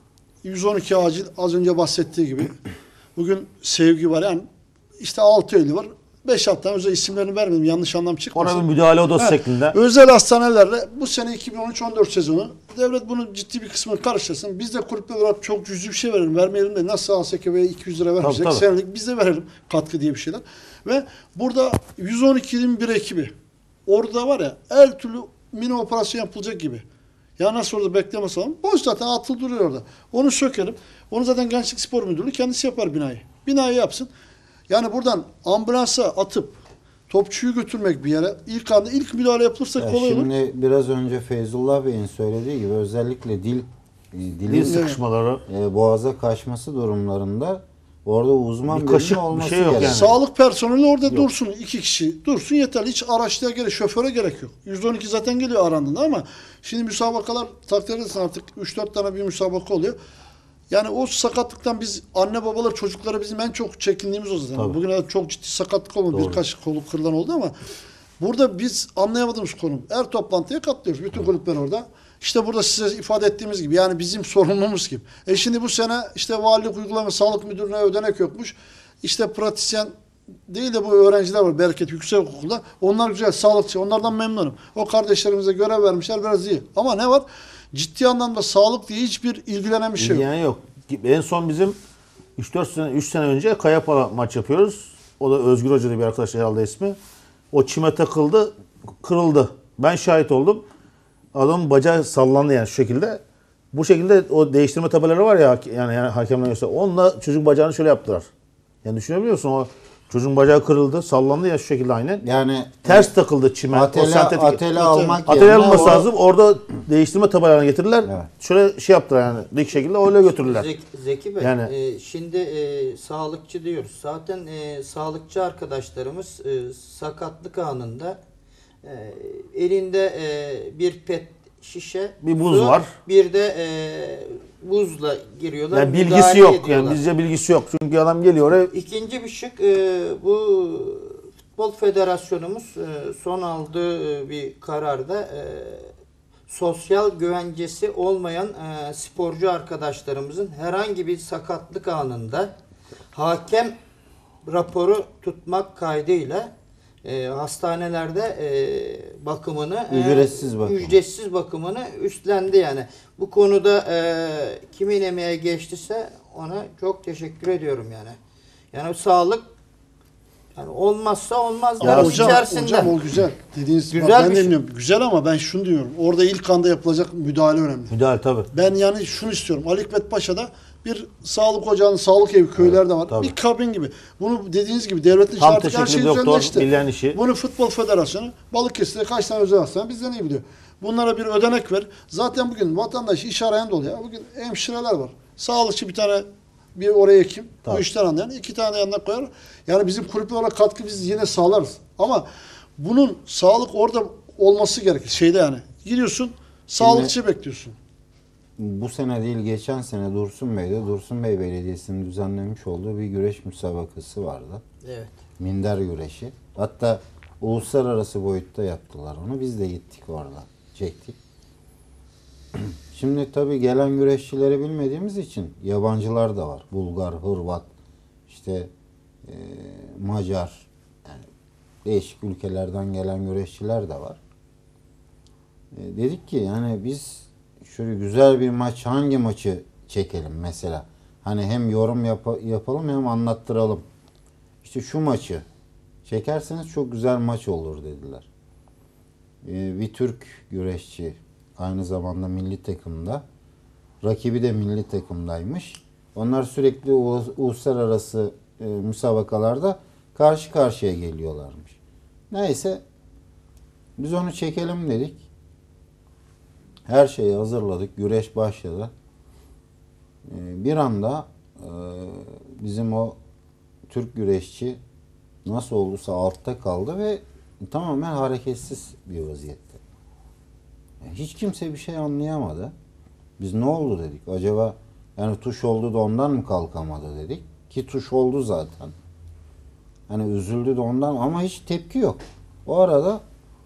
112 acil az önce bahsettiği gibi. Bugün sevgi var yani işte 6 Eylül var. 5-6 tane özel isimlerini vermedim yanlış anlam çıkmasın. Ona bir müdahale odası şeklinde. Özel hastanelerle bu sene 2013-14 sezonu devlet bunun ciddi bir kısmını karşılasın. Biz de kulüpler olarak çok cüzi bir şey verelim. Vermeyelim de nasıl ASK'ye 200 lira vermeyecek. Tabii. Senelik biz de verelim katkı diye bir şeyler. Ve burada 112'nin bir ekibi. Orada var ya her türlü mini operasyon yapılacak gibi. Ya nasıl orada bekleme salonu? Boş zaten atıl duruyor orada. Onu sökelim. Onu zaten Gençlik Spor Müdürlüğü kendisi yapar binayı. Binayı yapsın. Yani buradan ambulansa atıp topçuyu götürmek bir yere ilk anda ilk müdahale yapılırsa kolay olur. Şimdi biraz önce Feyzullah Bey'in söylediği gibi özellikle dilin sıkışmaları, boğaza kaçması durumlarında orada uzman bir birinin kaşık, olması bir şey yok gerekiyor. yani. Sağlık personeli orada dursun. 2 kişi dursun yeterli. Hiç araçlığa gerek, şoföre gerek yok. 112 zaten geliyor arandığında ama şimdi müsabakalar takdir edersin artık 3-4 tane bir müsabaka oluyor. Yani o sakatlıktan biz anne babalar çocuklara bizim en çok çekindiğimiz o zaten. Tabii. Bugüne çok ciddi sakatlık olmadı. Doğru. Birkaç kolu kırılan oldu ama burada biz anlayamadığımız konu. Her toplantıya katlıyoruz. Bütün kulüpler orada. İşte burada size ifade ettiğimiz gibi yani bizim sorumluluğumuz gibi. Şimdi bu sene işte valilik uygulama sağlık müdürlüğüne ödenek yokmuş. İşte pratisyen değil de bu öğrenciler var Bereket Yüksekokul'da. Onlar güzel sağlıkçı. Onlardan memnunum. O kardeşlerimize görev vermişler biraz iyi. Ama ne var? Ciddi anlamda sağlık diye hiçbir ilgilenen bir şey yok. İlgilen yok. En son bizim 3 sene önce Kayapala maç yapıyoruz. O da Özgür Hoca diye bir arkadaş herhalde ismi. O çime takıldı, kırıldı. Ben şahit oldum. Adamın bacağı sallandı yani şu şekilde. Bu şekilde o değiştirme tabelaları var ya yani hakemler gösteriyor. Onunla çocuk bacağını şöyle yaptılar. Yani düşünebiliyor musun? O çocuğun bacağı kırıldı, sallandı ya şu şekilde aynen. Yani Ters takıldı çime. atele almak Atölye yerine alınması o- lazım. Orada değiştirme tabelalarını getirdiler. Evet. Şöyle şey yaptılar yani dik şekilde öyle götürdüler. Zeki Bey, Yani- şimdi sağlıkçı diyoruz. Zaten sağlıkçı arkadaşlarımız sakatlık anında elinde bir pet şişe, Bir buz su, var. bir de buzla giriyorlar. Yani bilgisi müdahale yok. ediyorlar. Yani bizce bilgisi yok. Çünkü adam geliyor oraya. İkinci bir şık bu Futbol Federasyonumuz son aldığı bir kararda sosyal güvencesi olmayan sporcu arkadaşlarımızın herhangi bir sakatlık anında hakem raporu tutmak kaydıyla hastanelerde bakımını ücretsiz bakımını üstlendi yani. Bu konuda kimin emeğe geçtiyse ona çok teşekkür ediyorum yani. Yani sağlık yani olmazsa olmazlar içerisinde. Hocam o güzel. Dediğiniz Güzel bak, ben bir de şey. bilmiyorum. Güzel ama ben şunu diyorum. Orada ilk anda yapılacak müdahale önemli. Müdahale tabii. Ben yani şunu istiyorum. Ali Hikmet Paşa'da Bir sağlık ocağının, sağlık evi, köylerde var. tabii. Bir kabin gibi. Bunu dediğiniz gibi devletin Tam artık her teşekkür şeyin doktor, üzerinde işte. bilen işi. Bunu Futbol Federasyonu, Balıkesir'de kaç tane özel hastane bizden iyi biliyor. Bunlara bir ödenek ver. Zaten bugün vatandaş iş arayan dolu ya. Bugün hemşireler var. Sağlıkçı bir tane bir oraya hekim. Tabii. Bu işten anlayan 2 tane yanına koyar. Yani bizim kulüple olarak katkı biz yine sağlarız. Ama bunun sağlık orada olması gerekir. Şeyde yani. Gidiyorsun sağlıkçı bekliyorsun. Bu sene değil geçen sene Dursun Bey Belediyesi'nin düzenlemiş olduğu bir güreş müsabakası vardı. Evet. Minder güreşi. Hatta uluslararası boyutta yaptılar onu. Biz de gittik orada. Çektik. Şimdi tabii gelen güreşçileri bilmediğimiz için yabancılar da var. Bulgar, Hırvat, işte Macar, yani değişik ülkelerden gelen güreşçiler de var. Dedik ki yani biz şöyle güzel bir maç, hangi maçı çekelim mesela? Hani hem yorum yapalım hem anlattıralım. İşte şu maçı çekerseniz çok güzel maç olur dediler. Bir Türk güreşçi aynı zamanda milli takımda. Rakibi de milli takımdaymış. Onlar sürekli uluslararası müsabakalarda karşı karşıya geliyorlarmış. Neyse biz onu çekelim dedik. Her şeyi hazırladık. Güreş başladı. Bir anda bizim o Türk güreşçi nasıl olduysa altta kaldı ve tamamen hareketsiz bir vaziyette. Hiç kimse bir şey anlayamadı. Biz ne oldu dedik. Acaba yani tuş oldu da ondan mı kalkamadı dedik. Ki tuş oldu zaten. Hani üzüldü de ondan ama hiç tepki yok. O arada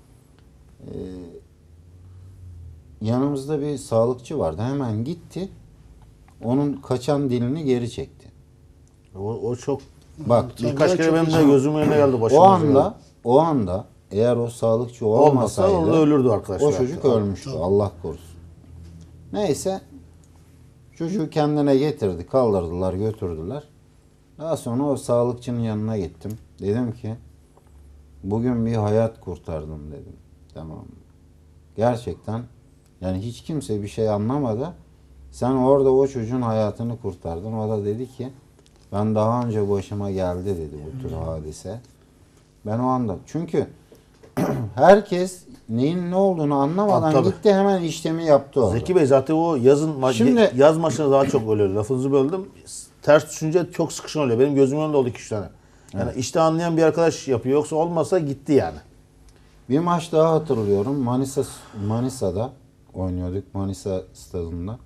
yanımızda bir sağlıkçı vardı. Hemen gitti. Onun kaçan dilini geri çekti. O çok Bak birkaç kere benim de gözümün önüne geldi başıma. o anda eğer o sağlıkçı olmasa olmasaydı orada ölürdü arkadaşlar. o çocuk ölmüştü. Allah korusun. Neyse çocuğu kendine getirdi. Kaldırdılar, götürdüler. Daha sonra o sağlıkçının yanına gittim. Dedim ki bugün bir hayat kurtardım dedim. Tamam. Gerçekten yani hiç kimse bir şey anlamadı. Sen orada o çocuğun hayatını kurtardın. O da dedi ki ben daha önce başıma geldi dedi bu tür hadise. Ben o anda çünkü herkes neyin ne olduğunu anlamadan Tabii. gitti hemen işlemi yaptı orada. Zeki Bey zaten o Şimdi- yaz maçında daha çok oluyor. Lafınızı böldüm. Ters düşünce çok sıkışın oluyor. Benim gözümün önünde oldu 2-3 tane. Yani işte anlayan bir arkadaş yapıyor. Yoksa olmasa gitti yani. Bir maç daha hatırlıyorum. Manisa'da oynuyorduk. Manisa stadında.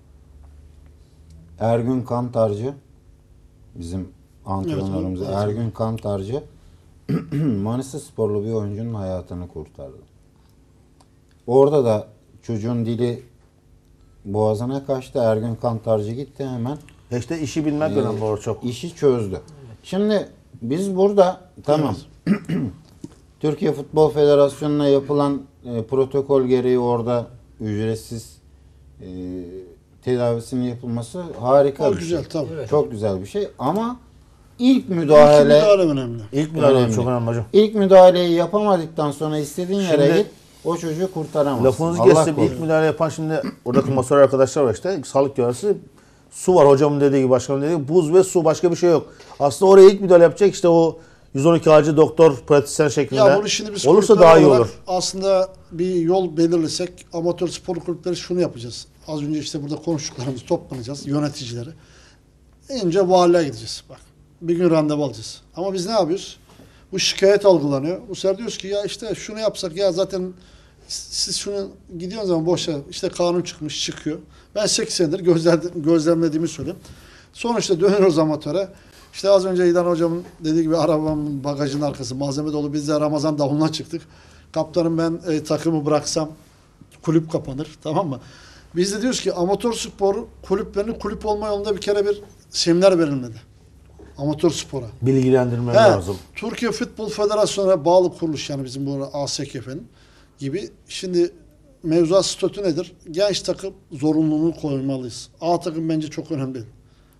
Ergün Kantarcı bizim antrenörümüz Evet, Ergün Kantarcı Manisa sporlu bir oyuncunun hayatını kurtardı. Orada da çocuğun dili boğazına kaçtı. Ergün Kantarcı gitti hemen. İşte işi bilmek önemli o çok. İşi çözdü. Şimdi biz burada tamam. Türkiye Futbol Federasyonu'na yapılan protokol gereği orada ücretsiz tedavisinin yapılması harika O bir güzel şey. tabii. Evet. Çok güzel bir şey ama ilk İlk müdahale müdahale önemli. İlk müdahale önemli. çok önemli hocam. İlk müdahaleyi yapamadıktan sonra istediğin yere Şimdi- git o çocuğu kurtaramazsın. Lafınızı Allah kestim. korusun. İlk müdahale yapan şimdi oradaki masör arkadaşlar var işte. Sağlık görevlisi. Su var hocamın dediği gibi, başkanım dediği gibi. Buz ve su, başka bir şey yok. Aslında oraya ilk müdahale yapacak işte o 112 acil doktor, pratisyen şeklinde. Ya bunu şimdi biz olursa kulüpler daha iyi olarak olur. aslında bir yol belirlesek amatör spor kulüpleri şunu yapacağız. Az önce işte burada konuştuklarımız toplanacağız yöneticileri. Önce valiliğe gideceğiz bak. Bir gün randevu alacağız. Ama biz ne yapıyoruz? Bu şikayet algılanıyor. Bu sefer diyoruz ki ya işte şunu yapsak ya zaten siz şunu gidiyorsunuz zaman boşa işte kanun çıkmış çıkıyor. Ben 8 senedir gözlemlediğimi söyleyeyim. Sonuçta dönüyoruz amatöre. İşte az önce İlhan hocamın dediği gibi arabamın bagajının arkası malzeme dolu. Biz de Ramazan davuluna çıktık. Kaptanım ben takımı bıraksam kulüp kapanır. Tamam mı? Biz de diyoruz ki amatör spor kulüplerinin kulüp olma yolunda bir kere bir seminer verilmedi. Amatör spora. Bilgilendirme He, lazım. Türkiye Futbol Federasyonu'na bağlı kuruluş yani bizim bu ASKF'nin gibi. Şimdi mevzuat statü nedir? Genç takım zorunluluğunu koymalıyız. A takım bence çok önemli değil.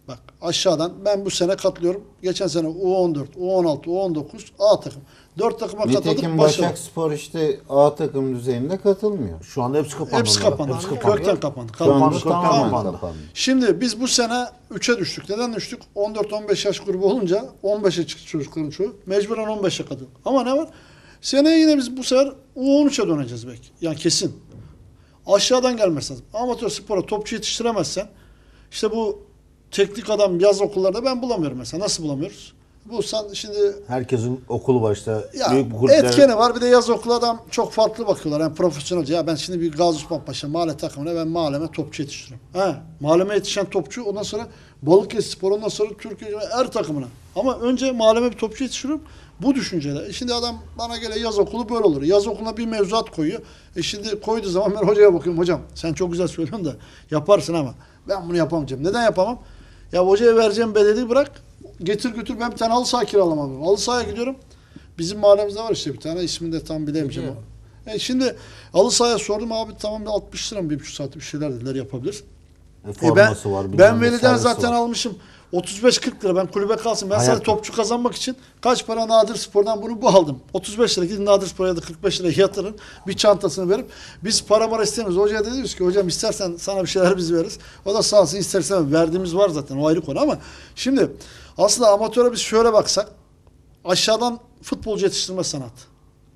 Bak aşağıdan ben bu sene katılıyorum. Geçen sene U14, U16, U19 A takım. 4 takıma katıldık. Nitekim Başakspor işte A takım düzeyinde katılmıyor. Şu anda hepsi kapandı. Hepsi kapandı. Kökten kapandı. Şu anda Kökten tamamen kapandı. kapandı. Şimdi biz bu sene 3'e düştük. Neden düştük? 14-15 yaş grubu olunca 15'e çıktı çocukların çoğu. Mecburen 15'e katıldık. Ama ne var? Seneye yine biz bu sefer U13'e döneceğiz belki. Yani kesin. Aşağıdan gelmesi lazım. Amatör spora topçu yetiştiremezsen işte bu teknik adam yaz okullarda ben bulamıyorum mesela. Nasıl bulamıyoruz? Bu şimdi Herkesin okulu var işte. ya Büyük kulüpler. etkeni var. Bir de yaz okulu adam çok farklı bakıyorlar. Yani profesyonelce. Ya ben şimdi bir Gazi Osman Paşa mahalle takımına ben mahalleme topçu yetiştiriyorum. Mahalleme yetişen topçu ondan sonra Balıkesirspor ondan sonra Türkiye her takımına. Ama önce mahalleme bir topçu yetiştiriyorum. Bu düşünceyle. Şimdi adam bana göre yaz okulu böyle olur. Yaz okuluna bir mevzuat koyuyor. Şimdi koyduğu zaman ben hocaya bakıyorum. Hocam sen çok güzel söylüyorsun da yaparsın ama ben bunu yapamayacağım. Neden yapamam? Ya hocaya vereceğim bedeli bırak. Getir götür ben bir tane halı saha kiralamam. Halı sahaya gidiyorum. Bizim mahallemizde var işte bir tane. İsmini de tam bilemeyeceğim. Şimdi halı sahaya sordum abi tamam bir 60 lira mı 1,5 saat bir şeyler dediler yapabilir. Forması var. Ben veliden servisi zaten var. almışım. 35-40 lira ben kulübe kalsın. Ben Hayat sadece topçu kazanmak için kaç para Nadir Spor'dan bunu aldım. 35 lira gidin Nadir Spor'a ya da 45 lira yatırın. Bir çantasını verip biz para mara istemiyoruz. Hocaya da diyoruz ki hocam istersen sana bir şeyler biz veririz. O da sağ olsun istersen verdiğimiz var zaten o ayrı konu ama şimdi aslında amatöre biz şöyle baksak aşağıdan futbolcu yetiştirme sanatı.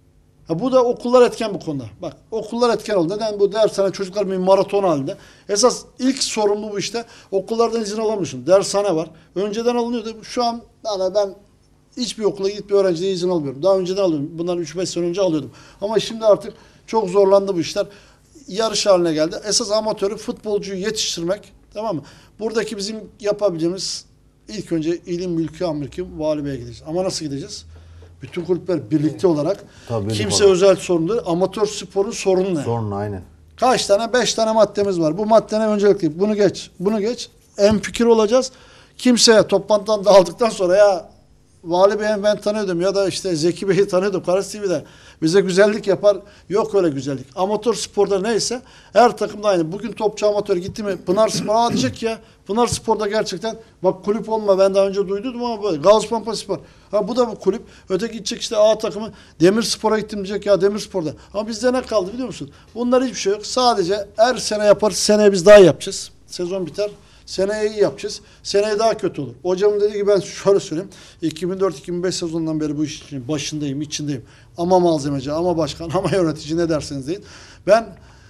Bu da okullar etken bu konuda. Bak okullar etken oldu. Neden? Bu dershane çocuklar bir maraton halinde. Esas ilk sorumlu bu işte. Okullardan izin alamıyorsun. Dershane var. Önceden alınıyordu. Şu an yani ben hiçbir okula gidip bir öğrenciden izin almıyorum. Daha önceden alıyordum. Bundan 3-5 sene önce alıyordum. Ama şimdi artık çok zorlandı bu işler. Yarış haline geldi. Esas amatörü futbolcuyu yetiştirmek. Tamam mı? Buradaki bizim yapabileceğimiz ilk önce ilim mülkü amriki Vali Bey'e gideceğiz. Ama nasıl gideceğiz? Bütün kulüpler birlikte olarak Tabii, kimse olarak. özel sorun değil. Amatör sporun sorunu ne? Sorun aynen. Kaç tane? 5 tane maddemiz var. Bu maddene öncelikli. Bunu geç. Bunu geç. En fikir olacağız. Kimseye toplantıdan dağıldıktan sonra ya Vali Bey'i ben tanıyordum ya da işte Zeki Bey'i tanıyordum. Karas TV'de bize güzellik yapar. Yok öyle güzellik. Amatör sporda neyse her takımda aynı. Bugün topçu amatör gitti mi Pınar Spor diyecek ya. Pınar Spor'da gerçekten bak kulüp olma ben daha önce duydum ama böyle Gaziosman Spor. Bu da bu kulüp. Öteki gidecek işte A takımı Demirspor'a gittim diyecek ya Demirspor'da. Ama bizde ne kaldı biliyor musun? Bunlar hiçbir şey yok. Sadece her sene yaparız. Seneye biz daha iyi yapacağız. Sezon biter. Seneye iyi yapacağız. Seneye daha kötü olur. Hocam dediği gibi ben şöyle söyleyeyim. 2004-2005 sezonundan beri bu işin başındayım, içindeyim. Ama malzemeci, ama başkan, ama yönetici ne derseniz deyin. Ben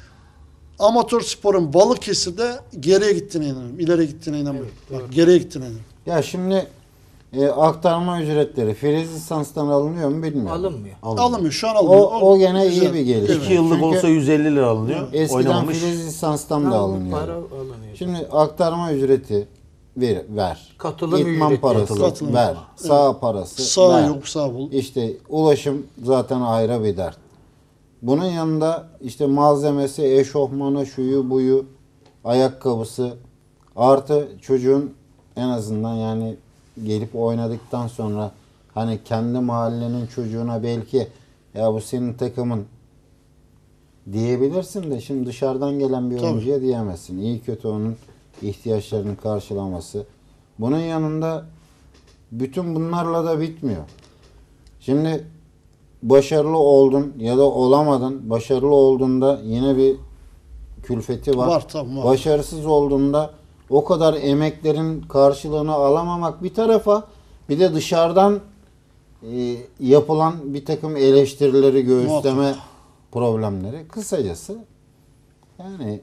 amatör sporun Balıkesir'de geriye gittiğine inanıyorum. İleri gittiğine inanmıyorum. Evet, bak geriye gittiğine inanıyorum. Ya şimdi aktarma ücretleri Filiz lisanstan alınıyor mu bilmiyorum. Alınmıyor. Alınmıyor. Şu an alınmıyor. O gene güzel. iyi bir gelişme. 2 yıllık Çünkü olsa 150 lira alınıyor. eskiden Oynamamış. Filiz lisanstan da Para alınıyor. alınıyor. Şimdi aktarma ücreti ver. Katılım İtman ücreti. parası Katılım. ver. Sağ parası Sağ ver. yok sağ bul. İşte ulaşım zaten ayrı bir dert. Bunun yanında işte malzemesi, eşofmanı, şuyu buyu, ayakkabısı artı çocuğun en azından yani gelip oynadıktan sonra hani kendi mahallenin çocuğuna belki ya bu senin takımın diyebilirsin de şimdi dışarıdan gelen bir Tabii. oyuncuya diyemezsin. İyi kötü onun ihtiyaçlarını karşılaması. Bunun yanında bütün bunlarla da bitmiyor. Şimdi başarılı oldun ya da olamadın. Başarılı olduğunda yine bir külfeti var. Var tabii var. Başarısız olduğunda o kadar emeklerin karşılığını alamamak bir tarafa bir de dışarıdan yapılan bir takım eleştirileri göğüsleme problemleri. Kısacası yani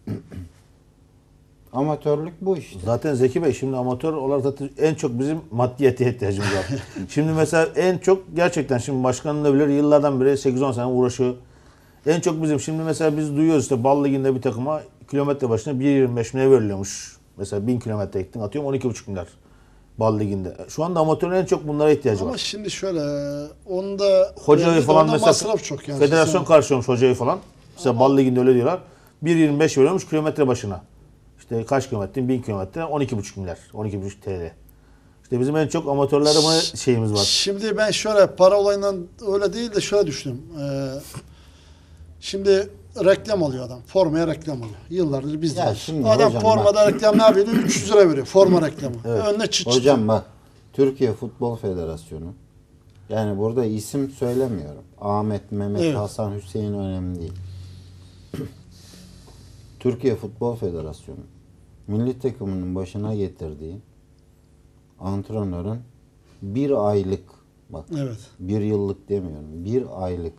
amatörlük bu işte. Zaten Zeki Bey şimdi amatör olarak zaten en çok bizim maddiyete ihtiyacımız var. Şimdi mesela en çok gerçekten şimdi başkanın da bilir yıllardan beri 8-10 sene uğraşıyor. En çok bizim şimdi mesela biz duyuyoruz işte Bal Ligi'nde bir takıma kilometre başına 1.25 ne veriliyormuş. Mesela 1000 kilometre gittin atıyorum 12,5 milyar Bal Ligi'nde. Şu anda amatörün en çok bunlara ihtiyacı Ama var. şimdi şöyle onda Hocayı falan onda mesela masraf çok yani. federasyon karşılıyormuş hocayı falan. Mesela Bal Ligi'nde öyle diyorlar. 1.25 veriyormuş kilometre başına. İşte kaç kilometre? 1000 kilometre 12,5 milyar. 12,5 TL. İşte bizim en çok amatörlerde buna şeyimiz var. Şimdi ben şöyle para olayından öyle değil de şöyle düşündüm. Şimdi reklam alıyor adam. Formaya reklam alıyor. Yıllardır bizde. Ya şimdi Adam hocam formada reklam ne yapıyor? 300 lira veriyor. Forma reklamı. Evet. Önüne çıt çıt. Hocam bak, Türkiye Futbol Federasyonu, yani burada isim söylemiyorum. Ahmet, Mehmet, Evet. Hasan, Hüseyin önemli değil. Türkiye Futbol Federasyonu milli takımının başına getirdiği antrenörün bir aylık, bak Evet. bir yıllık demiyorum, bir aylık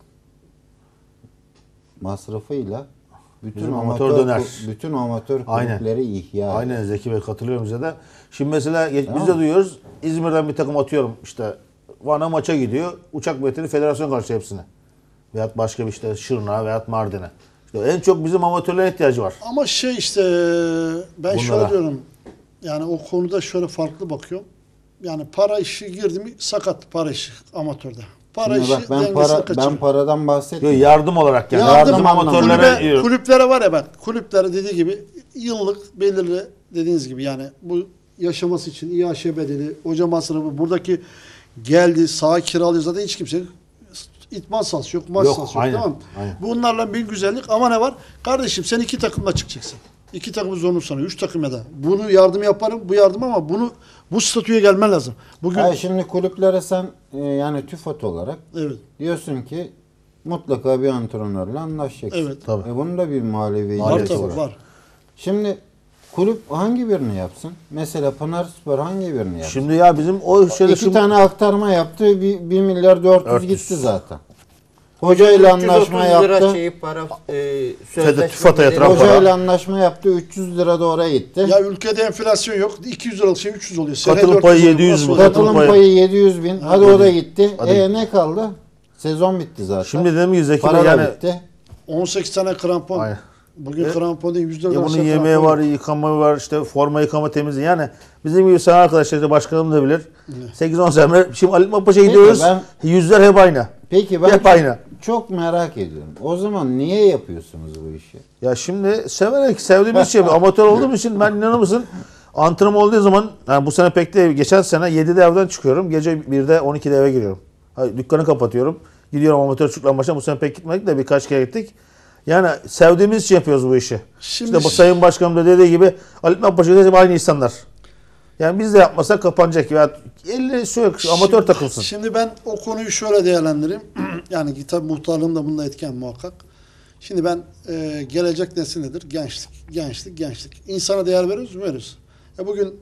masrafıyla bütün Bizim amatör döner. bütün amatör Aynen. kulüpleri ihya ediyor. Aynen Zeki Bey, katılıyorum size de. Şimdi mesela biz Tamam. de duyuyoruz. İzmir'den bir takım atıyorum işte. Van'a maça gidiyor. Uçak biletini federasyon karşılıyor hepsine. Veyahut başka bir işte Şırnak'a veyahut Mardin'e. İşte en çok bizim amatörlere ihtiyacı var. Ama şey işte ben Bunlara. şöyle diyorum. Yani o konuda şöyle farklı bakıyorum. Yani para işi girdi mi sakat para işi amatörde. Para Şimdi işi bak, ben dengesini kaçırıyor. paradan Yok, bahsetmiyorum. yardım olarak yani. Yardım Bizim anlamında. amatörlere yiyorum. Kulüplere var ya bak. Kulüplere dediği gibi yıllık belirli dediğiniz gibi yani bu yaşaması için İAŞ bedeli, hoca masrafı, buradaki geldi, saha kiralıyor zaten hiç kimse itman sahası yok, maç Yok, sahası yok, aynen, tamam mı? aynen. Bunlarla bir güzellik ama ne var? Kardeşim sen 2 takımla çıkacaksın. 2 takımı zorunlu sana, 3 takım ya da. Bunu yardım yaparım, bu yardım ama bu statüye gelmen lazım. Bugün Hayır, şimdi kulüplere sen yani TÜFAD olarak evet. diyorsun ki mutlaka bir antrenörle anlaşacaksın. Evet. Tabii. Bunun da bir manevi Var değeri tabii var. Şimdi kulüp hangi birini yapsın? Mesela Pınarspor hangi birini yapsın? Şimdi ya bizim o şöyle İki tane aktarma yaptı. 1 milyar 400 gitti zaten. Hoca ile 330 anlaşma lira yaptı. para TÜFAD'a yatırım bedeli- Hoca ile anlaşma yaptı. 300 lira da oraya gitti. Ya ülkede enflasyon yok. 200 liralık şey 300 oluyor. Seneye Katılım 400 payı oluyor. 700 Nasıl bu oluyor? katılım Katılım payı 700 bin. Hadi o da gitti. Hadi. Ne kaldı? Sezon bitti zaten. Şimdi dediğim gibi Zeki para Bey da yani bitti. 18 tane krampon. Aynen. Bugün krampon değil 100 liradan ya bunun aşağı yemeği krampon var, yıkama var, işte forma yıkama temizliği. Yani bizim gibi sana arkadaşlar da başkanım da bilir. 8-10 sene. Şimdi Ali Paşa'ya gidiyoruz. Yüzler hep aynı. Peki ben Hep aynı. çok merak ediyorum. O zaman niye yapıyorsunuz bu işi? Ya şimdi severek sevdiğimiz şey. Amatör olduğum için ben inanır mısın antrenman olduğu zaman yani bu sene pek değil. Geçen sene 7'de evden çıkıyorum. Gece 1'de 12'de eve giriyorum. Dükkanı kapatıyorum. Gidiyorum amatör çocuklar maçına. Bu sene pek gitmedik de birkaç kere gittik. Yani sevdiğimiz için yapıyoruz bu işi. Şimdi işte bu Sayın Başkanım da dediği gibi Ali Paşa'da aynı insanlar. Yani biz de yapmasak kapanacak. Ya 50 şu amatör takılsın. Şimdi ben o konuyu şöyle değerlendireyim. Yani tabii muhtarlığım da bunda etken muhakkak. Şimdi ben gelecek nesil nedir? Gençlik. İnsana değer veriyoruz mu? Veriyoruz. Bugün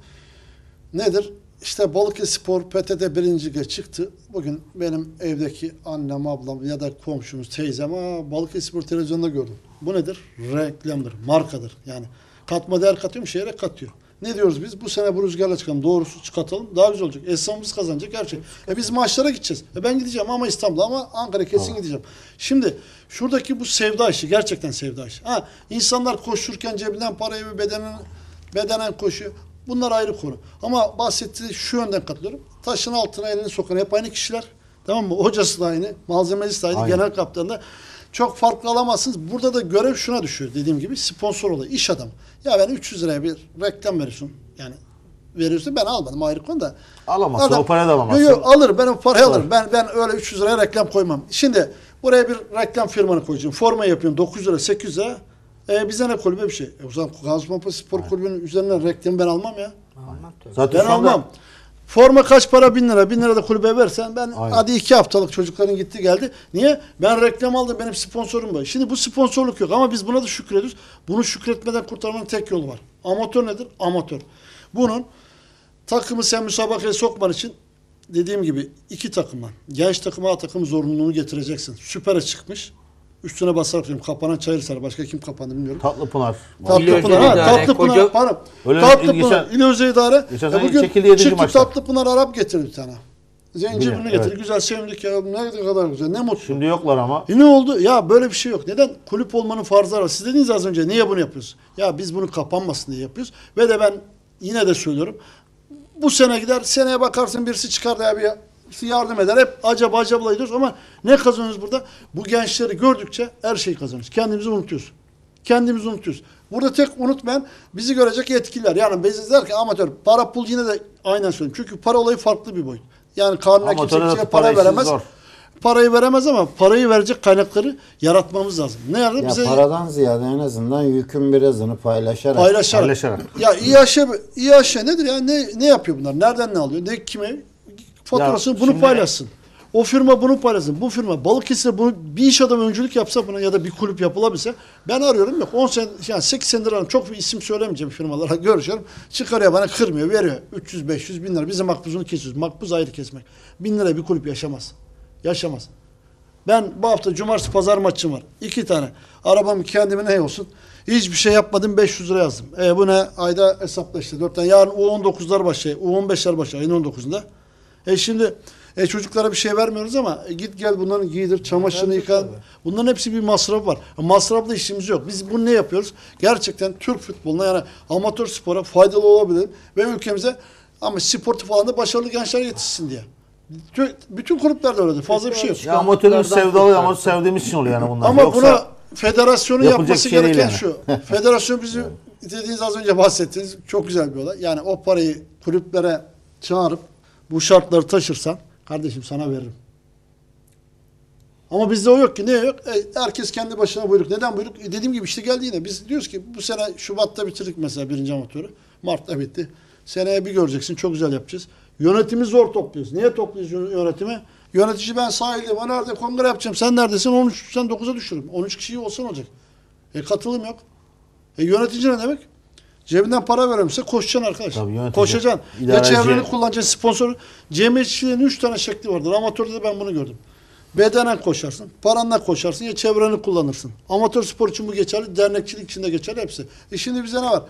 nedir? İşte Balıkesirspor PTT 1. Lig'e çıktı. Bugün benim evdeki annem, ablam ya da komşumuz, teyzem Balıkesirspor televizyonda gördüm. Bu nedir? Reklamdır, markadır. Yani katma değer katıyor mu? Şehre katıyor. Ne diyoruz biz? Bu sene bu rüzgarla çıkalım. Doğrusu çıkartalım. Daha güzel olacak. Esnafımız kazanacak her şey. Biz maçlara gideceğiz. Ben gideceğim ama İstanbul'a ama Ankara kesin gideceğim. Şimdi şuradaki bu sevda işi. Gerçekten sevda işi. İnsanlar koşurken cebinden parayı ve bedenen koşuyor. Bunlar ayrı konu. Ama bahsettiği şu yönden katılıyorum. Taşın altına elini sokan hep aynı kişiler. Tamam mı? Hocası da aynı. Malzemecisi de aynı. Aynen. Genel kaptanı da. Çok farklı alamazsınız. Burada da görev şuna düşüyor. Dediğim gibi sponsor olayı. İş adamı. Ya ben 300 liraya bir reklam veriyorsun. Yani veriyorsun. Ben almadım ayrı konu da. Alamazsın. O parayı da alamazsın. Yok alır. Ben o parayı alırım. Ben öyle 300 liraya reklam koymam. Şimdi buraya bir reklam firmanı koyacağım. Forma yapıyorum. 900 lira 800 lira. Bize ne kulübe bir şey. O zaman Gaziantep Spor Kulübü'nün üzerinden reklamı ben almam ya. Zaten Ben şu anda almam. Forma kaç para? 1000 lira. 1000 lira da kulübe versen ben Aynen. hadi 2 haftalık çocukların gitti geldi. Niye? Ben reklam aldım. Benim sponsorum var. Şimdi bu sponsorluk yok ama biz buna da şükrediyoruz. Bunu şükretmeden kurtarmanın tek yolu var. Amatör nedir? Amatör. Bunun takımı sen müsabakaya sokman için dediğim gibi 2 takımdan. Genç takım A takımı zorunluluğunu getireceksin. Süper'e çıkmış. Üstüne basarak diyorum. Kapanan Çayırsaray. Başka kim kapandı bilmiyorum. Tatlıpınar. Tatlıpınar. Tatlıpınar. Pardon. Öyle Tatlıpınar. İl Özel İdare. geçen sene Bugün çekildi 7. çıktı maçta. Tatlıpınar Arap getirdi bir tane. Zencefilini Biliyorum, getirdi. evet. Güzel sevindik ya. Ne kadar güzel. Ne mutlu. Şimdi yoklar ama. Ne oldu? Ya böyle bir şey yok. Neden? Kulüp olmanın farzları var. Siz dediniz az önce niye bunu yapıyoruz? Ya biz bunu kapanmasın diye yapıyoruz. Ve de ben yine de söylüyorum. Bu sene gider. Seneye bakarsın birisi çıkar da bir yardım eder. Hep acaba gidiyoruz ama ne kazanıyoruz burada? Bu gençleri gördükçe her şeyi kazanıyoruz. Kendimizi unutuyoruz. Burada tek unutmayan bizi görecek yetkililer. Yani biz derken amatör, para pul yine de aynen söylüyorum. Çünkü para olayı farklı bir boyut. Yani kanuna kimse Amatörde kimseye para para işi veremez. zor. parayı veremez ama parayı verecek kaynakları yaratmamız lazım. Ne yani? Ya Bize paradan ziyade en azından yükün birazını paylaşarak. Paylaşarak. Ya İAŞ nedir ya? Ne yapıyor bunlar? Nereden ne alıyor? Ne kime? Faturasını Ya bunu şimdi- paylaşsın. O firma bunu paylaşsın. Bu firma Balıkesir'e bunu bir iş adamı öncülük yapsa buna ya da bir kulüp yapılabilse ben arıyorum yok 10 sene yani 8 senedir arıyorum. Çok bir isim söylemeyeceğim firmalara görüşüyorum. Çıkarıyor bana kırmıyor veriyor. 300-500 bin lira. Bizim makbuzunu kesiyoruz. Makbuz ayrı kesmek. 1000 lira bir kulüp yaşamaz. Yaşamaz. Ben bu hafta cumartesi pazar maçım var. 2 tane. Arabam kendime ne olsun. Hiçbir şey yapmadım 500 lira yazdım. Bu ne? Ayda hesapla işte 4 tane. Yarın U19'lar başlıyor. U15'ler başlıyor ayın 19'unda. Şimdi çocuklara bir şey vermiyoruz ama git gel bunların giydir, çamaşırını yıka. Bunların hepsi bir masraf var. Masraflı işimiz yok. Biz bunu ne yapıyoruz? Gerçekten Türk futboluna yani amatör spora faydalı olabilir ve ülkemize ama sportif alanda başarılı gençler yetişsin diye. Bütün kulüplerde öyledir. Fazla bir şey yok. Ya amatörün sevdalı ama sevdiğimiz için oluyor yani bunlar. Ama Yoksa buna federasyonun yapılacak yapması şey değil gereken yani. şu. Federasyon bizi dediğiniz az önce bahsettiğiniz çok güzel bir olay. Yani o parayı kulüplere çağırıp bu şartları taşırsan kardeşim sana veririm. Ama bizde o yok ki. Niye yok? Herkes kendi başına buyruk. Neden buyruk? Dediğim gibi işte geldi yine. Biz diyoruz ki bu sene Şubat'ta bitirdik mesela 1. amatörü. Mart'ta bitti. Seneye bir göreceksin. Çok güzel yapacağız. Yönetimi zor topluyoruz. Niye topluyoruz yönetimi? Yönetici ben sahilde, bana nerede kongre yapacağım. Sen neredesin? 13'ten 9'a düşürürüm. 13 kişi olsan olacak. Katılım yok. Yönetici ne demek? Cebinden para vermişse koşacaksın arkadaş. Tabii, Koşacaksın. Ya İdareci. çevreni kullanacaksın. Sponsor. Cemiyetçiliğin 3 tane şekli vardır. Amatörde de ben bunu gördüm. Bedenen koşarsın. Paranla koşarsın. Ya çevreni kullanırsın. Amatör spor için bu geçerli. Dernekçilik için de geçerli hepsi. Şimdi bize ne var?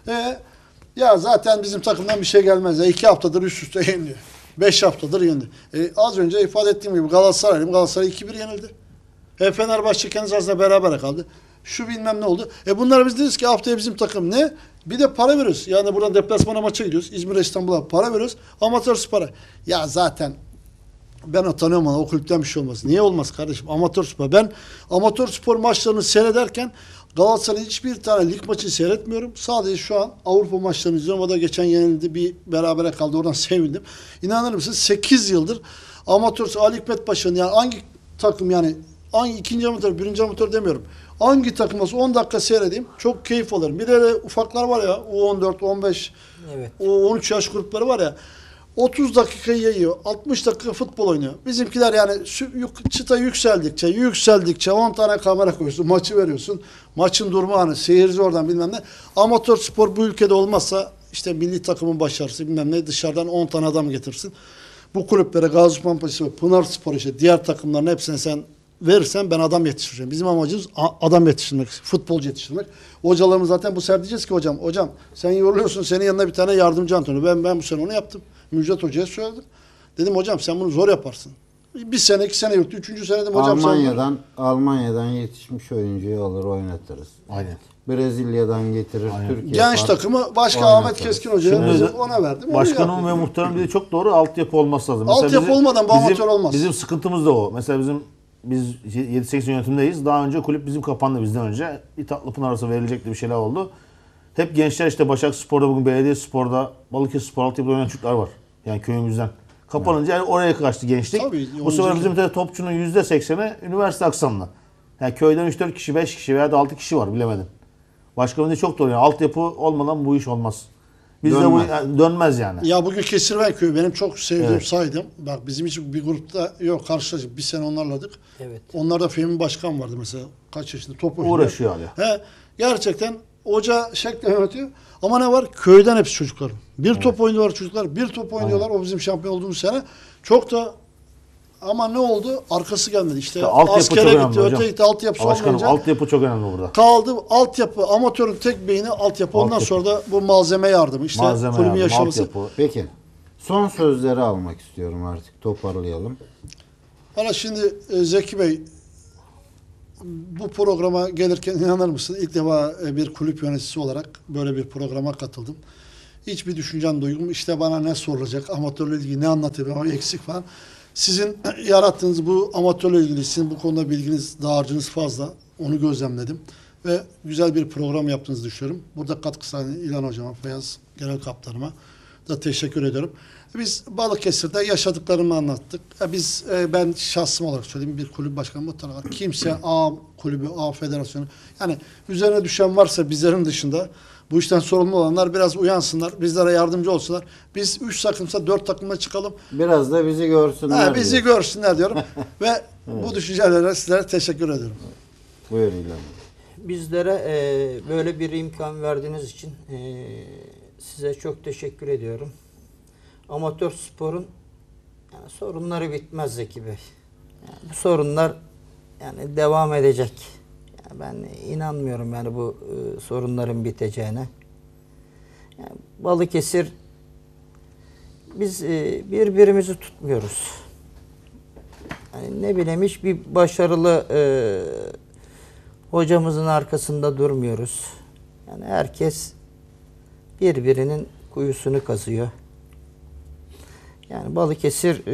Ya zaten bizim takımdan bir şey gelmez. 2 haftadır üst üste yeniliyor. 5 haftadır yendi. Az önce ifade ettiğim gibi Galatasaray 2-1 yenildi. Fenerbahçe kendi arasında berabere kaldı. Şu bilmem ne oldu. Bunlar biz deriz ki haftaya bizim takım ne? Bir de para veriyoruz. Yani buradan deplasmana maça gidiyoruz. İzmir'e İstanbul'a para veriyoruz. Amatör spora. Ya zaten ben tanıyorum ona o kulüpten bir şey olmaz. Niye olmaz kardeşim? Amatör spor. Ben amatör spor maçlarını seyrederken Galatasaray'ın hiçbir tane lig maçını seyretmiyorum. Sadece şu an Avrupa maçlarını izliyorum. O da geçen yenildi. Bir berabere kaldı. Oradan sevindim. İnanır mısın? 8 yıldır amatör Ali Hikmet Paşa'nın yani hangi takım yani hangi ikinci amatör, birinci amatör demiyorum. Hangi takım olsa 10 dakika seyredeyim. Çok keyif alırım. Bir de ufaklar var ya U14, 15, Evet. U13 yaş grupları var ya. 30 dakika yiyor. 60 dakika futbol oynuyor. Bizimkiler yani çıta yükseldikçe 10 tane kamera koyuyorsun. Maçı veriyorsun. Maçın durumu hani seyirci oradan bilmem ne. Amatör spor bu ülkede olmazsa işte milli takımın başarısı bilmem ne dışarıdan 10 tane adam getirsin. Bu kulüplere Gaziosman Paşa ve Pınarspor işte diğer takımların hepsine sen verirsen ben adam yetiştireceğim. Bizim amacımız adam yetiştirmek, futbolcu yetiştirmek. Hocalarımız zaten bu sefer diyeceğiz ki hocam sen yoruluyorsun, senin yanına bir tane yardımcı antrenör. Ben bu sene onu yaptım. Müjdat Hoca'ya söyledim. Dedim hocam sen bunu zor yaparsın. Bir sene, 2 sene yurttu. 3. sene dedim hocam Almanya'dan yetişmiş oyuncuyu alır oynatırız. Aynen. Brezilya'dan getirir. Türkiye genç takımı başka Ahmet Keskin Hoca'ya Şimdi ona verdim. Başkanım ve muhtarım dediği çok doğru. Altyapı olması lazım. Altyapı olmadan bu amatör olmaz. Bizim sıkıntımız da o. Mesela biz 7-8 yönetimdeyiz. Daha önce kulüp bizim kapandı bizden önce. Tatlıpınar arası verilecekti bir şeyler oldu. Hep gençler işte Başakspor'da bugün Belediyespor'da Balıkesirspor altyapıda oynayan çocuklar var. Yani köyümüzden. Kapanınca yani oraya kaçtı gençlik. Tabii, bu sefer bizim de topçunun %80'i üniversite aksamlı. Yani köyden 3-4 kişi, 5 kişi veya da 6 kişi var bilemedim. Başkanım da çok doğru. Yani altyapı olmadan bu iş olmaz. Bizde Dönmez. bu dönmez yani. Ya bugün Kesirven Köyü benim çok sevdiğim saydım. Bak bizim için bir grupta yok karşılaştık. Bir sene onlarladık. Evet. Onlarda Fehmi Başkan vardı mesela. Kaç yaşında top oynuyor. Uğraşıyor hala. Gerçekten hoca şekle yönetiyor. Ama ne var? Köyden hepsi çocuklar. Bir top oynuyorlar çocuklar. Bir top oynuyorlar. O bizim şampiyon olduğumuz sene. Çok da ama ne oldu? Arkası gelmedi. İşte askere gitti, öte gitti. Altyapısı olmayınca. Altyapı çok önemli burada. Kaldı altyapı. Amatörün tek beyni altyapı. Ondan sonra da bu malzeme yardımı. İşte kulübün yaşaması. altyapı. Peki. Son sözleri almak istiyorum artık. Toparlayalım. Valla şimdi Zeki Bey bu programa gelirken inanır mısın? İlk defa bir kulüp yöneticisi olarak böyle bir programa katıldım. Hiçbir düşüncem, duygum işte bana ne sorulacak, amatörle ilgili ne anlatayım ama eksik falan. Sizin yarattığınız bu amatörle ilgili, sizin bu konuda bilginiz, dağarcığınız fazla. Onu gözlemledim. Ve güzel bir program yaptığınızı düşünüyorum. Burada katkı sağlayan İlhan Hocama, Feyyaz Genel Kaptanıma, da teşekkür ediyorum. Biz Balıkesir'de yaşadıklarımı anlattık. Ben şahsım olarak söyleyeyim, bir kulüp başkanı mutlaka kimse A kulübü, A federasyonu, yani üzerine düşen varsa bizlerin dışında bu işten sorumlu olanlar biraz uyansınlar, bizlere yardımcı olsunlar. Biz 3 takımsa 4 takıma çıkalım. Biraz da bizi görsünler. Bizi görsünler diyorum. Ve bu düşüncelere sizlere teşekkür ediyorum. Buyur İlhan. Bizlere böyle bir imkan verdiğiniz için size çok teşekkür ediyorum. Amatör sporun yani sorunları bitmez Zeki Bey. Yani bu sorunlar yani devam edecek. Yani ben inanmıyorum yani bu sorunların biteceğine. Yani Balıkesir, biz birbirimizi tutmuyoruz. Yani ne bileyim, hiçbir başarılı hocamızın arkasında durmuyoruz. Yani herkes birbirinin kuyusunu kazıyor. Yani Balıkesir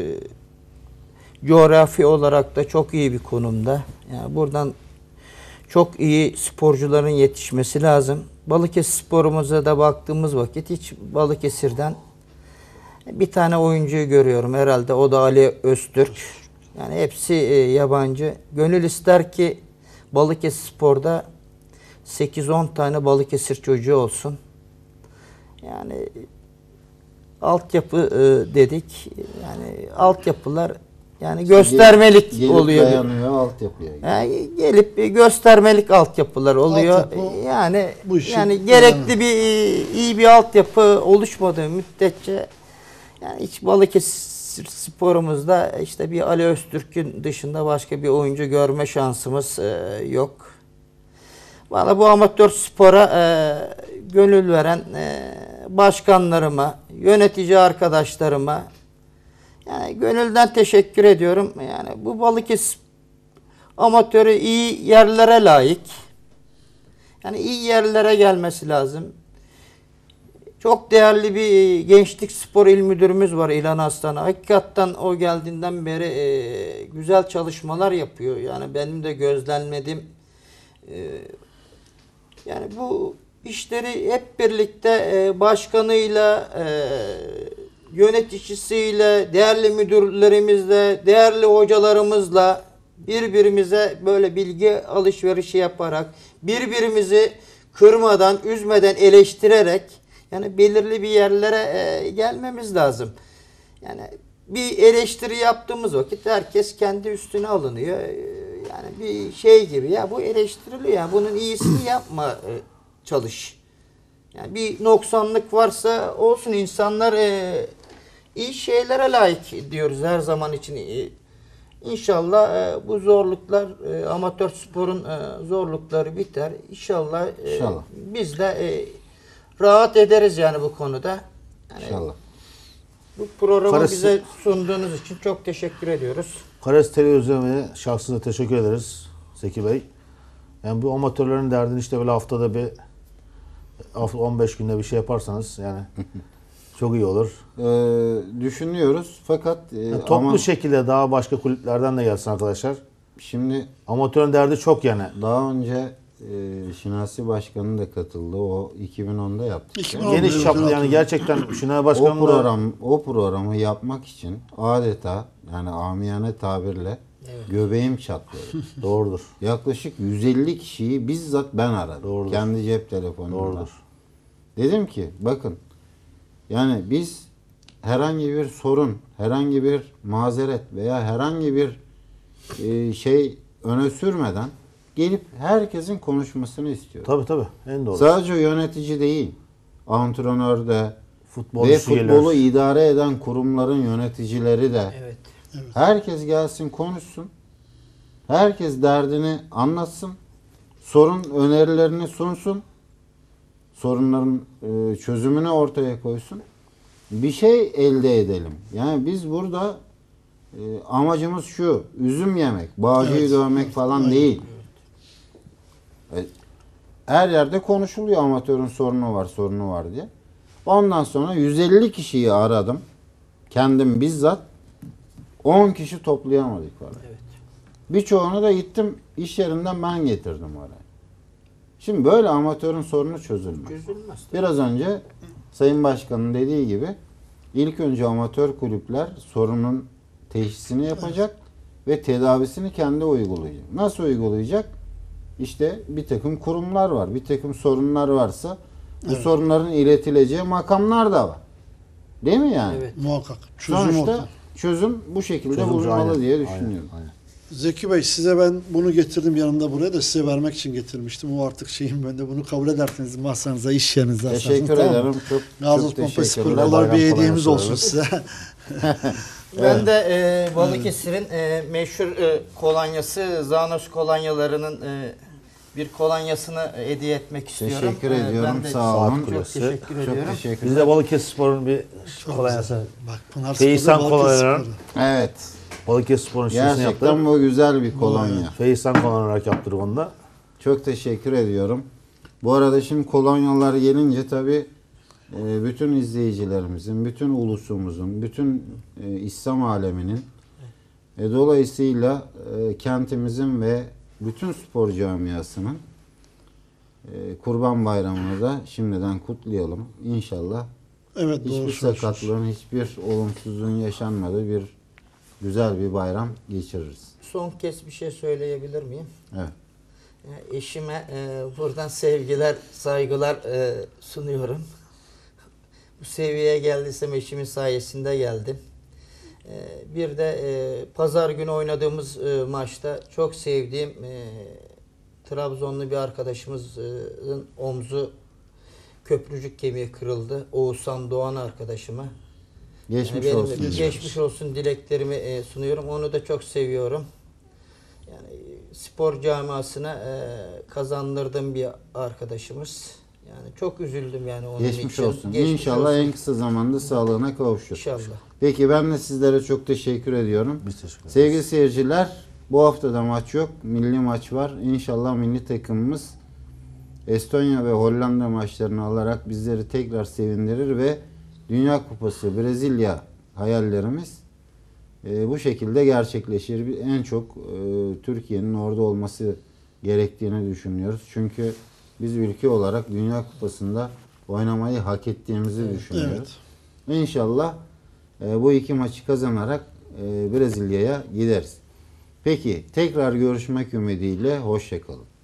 coğrafi olarak da çok iyi bir konumda. Yani buradan çok iyi sporcuların yetişmesi lazım. Balıkesir sporumuza da baktığımız vakit hiç Balıkesir'den bir tane oyuncuyu görüyorum herhalde. O da Ali Öztürk. Yani hepsi yabancı. Gönül ister ki Balıkesir Spor'da 8-10 tane Balıkesir çocuğu olsun. Yani altyapı dedik. Yani altyapılar yani göstermelik gelip oluyor. Dayanıyor altyapıya. Yani gelip bir altyapılar oluyor. Altyapı, yani bu işin yani gerekli bir iyi bir altyapı oluşmadığı müddetçe yani hiç Balıkesir sporumuzda işte bir Ali Öztürk'ün dışında başka bir oyuncu görme şansımız yok. Valla bu amatör spora gönül veren başkanlarıma, yönetici arkadaşlarıma yani gönülden teşekkür ediyorum. Yani bu Balıkesir amatörü iyi yerlere layık. Yani iyi yerlere gelmesi lazım. Çok değerli bir gençlik spor il müdürümüz var İlhan Aslan. Hakikaten o geldiğinden beri güzel çalışmalar yapıyor. Yani benim de gözlemledim. Yani bu işleri hep birlikte başkanıyla, yöneticisiyle, değerli müdürlerimizle, değerli hocalarımızla birbirimize böyle bilgi alışverişi yaparak, birbirimizi kırmadan, üzmeden, eleştirerek yani belirli bir yerlere gelmemiz lazım. Yani bir eleştiri yaptığımız vakit herkes kendi üstüne alınıyor. Yani bir şey gibi, ya bu eleştiriliyor, yani bunun iyisini yapma, çalış. Yani bir noksanlık varsa olsun, insanlar iyi şeylere layık diyoruz her zaman için. İnşallah bu zorluklar, amatör sporun zorlukları biter. İnşallah, biz de rahat ederiz yani bu konuda. Yani İnşallah. bu programı bize sunduğunuz için çok teşekkür ediyoruz. Kares Televizyon ve şahsına teşekkür ederiz Zeki Bey. Yani bu amatörlerin derdini işte böyle haftada bir 15 günde bir şey yaparsanız yani çok iyi olur. Düşünüyoruz fakat Yani toplu şekilde daha başka kulüplerden de gelsin arkadaşlar. Şimdi Amatörün derdi çok yani. daha önce Şinasi Başkanı da katıldı. O 2010'da yaptı. Geniş çaplı yani gerçekten Şinasi Başkanı o programı yapmak için adeta yani amiyane tabirle göbeğim çatlıyor. Doğrudur. Yaklaşık 150 kişiyi bizzat ben aradım. Doğrudur. Kendi cep telefonumdan. Doğrudur. Dedim ki bakın yani biz herhangi bir sorun, herhangi bir mazeret veya herhangi bir şey öne sürmeden gelip herkesin konuşmasını istiyorum. Tabii en doğrusu. Sadece yönetici değil, antrenör de Futbol ve futbolu idare eden kurumların yöneticileri de Evet. herkes gelsin konuşsun. Herkes derdini anlatsın. Sorun önerilerini sunsun. Sorunların çözümünü ortaya koysun. Bir şey elde edelim. Yani biz burada amacımız şu, üzüm yemek, bağcıyı dövmek falan değil. Her yerde konuşuluyor amatörün sorunu var diye. Ondan sonra 150 kişiyi aradım. Kendim bizzat 10 kişi toplayamadık oraya. Evet. Birçoğunu da gittim iş yerinden ben getirdim oraya. Şimdi böyle amatörün sorunu çözülmez. Çözülmez. Biraz önce Sayın Başkan'ın dediği gibi ilk önce amatör kulüpler sorunun teşhisini yapacak ve tedavisini kendi uygulayacak. Nasıl uygulayacak? İşte bir takım kurumlar var. Bir takım sorunlar varsa bu sorunların iletileceği makamlar da var. Değil mi yani? Evet. Muhakkak. Çözüm Sonuçta orada. çözüm bu şekilde Çözüm bulunmalı aynen, diye aynen, düşünüyorum. aynen. Zeki Bey, size ben bunu getirdim yanımda, buraya da size vermek için getirmiştim. O artık şeyim, ben de bunu kabul ederseniz masanıza, iş yerinize Teşekkür asarsınız, tamam mı? ederim. Çok Gazoz Pompa teşekkürler. Spor olarak bir Bayram hediyemiz kolay olsun olsun. size. Ben de Balıkesir'in meşhur kolonyası Zanos kolonyalarının bir kolonyasını hediye etmek istiyorum. Teşekkür ediyorum. Ben de Sağ olun. çok Kulesi. teşekkür Çok ediyorum. teşekkürler. Biz de Balıkesirspor'un bir Çok kolonyası. güzel. Bak Pınar Feyzan Spor'da Balıkesir kolonyaları. Sporu. Evet. Balıkesirspor'un şişesini Gerçekten yaptım. bu güzel bir kolonya. Feyzan kolonyaları olarak yaptırdık onu da. Çok teşekkür ediyorum. Bu arada şimdi kolonyalar gelince tabii bütün izleyicilerimizin, bütün ulusumuzun, bütün İslam aleminin dolayısıyla kentimizin ve bütün spor camiasının Kurban Bayramı'nı da şimdiden kutlayalım. İnşallah Evet, doğru hiçbir söylüyorsunuz. sakatlığın, hiçbir olumsuzluğun yaşanmadığı bir güzel bir bayram geçiririz. Son kez bir şey söyleyebilir miyim? Evet. Eşime buradan sevgiler, saygılar sunuyorum. Bu seviyeye geldiysem eşimin sayesinde geldim. Bir de pazar günü oynadığımız maçta çok sevdiğim Trabzonlu bir arkadaşımızın omzu, köprücük kemiği kırıldı. Oğuzhan Doğan arkadaşıma. Geçmiş Benim olsun. geçmiş olsun dileklerimi sunuyorum. Onu da çok seviyorum. Yani spor camiasına kazandırdığım bir arkadaşımız. Yani çok üzüldüm yani onun Geçmiş için. olsun. Geçmiş İnşallah olsun. en kısa zamanda sağlığına kavuşur. İnşallah. Peki ben de sizlere çok teşekkür ediyorum. Biz teşekkür ederiz. Sevgili seyirciler, bu hafta da maç yok. Milli maç var. İnşallah milli takımımız Estonya ve Hollanda maçlarını alarak bizleri tekrar sevindirir ve Dünya Kupası Brezilya hayallerimiz bu şekilde gerçekleşir. En çok Türkiye'nin orada olması gerektiğini düşünüyoruz. Çünkü biz ülke olarak Dünya Kupası'nda oynamayı hak ettiğimizi düşünüyoruz. İnşallah bu iki maçı kazanarak Brezilya'ya gideriz. Peki tekrar görüşmek ümidiyle hoşça kalın.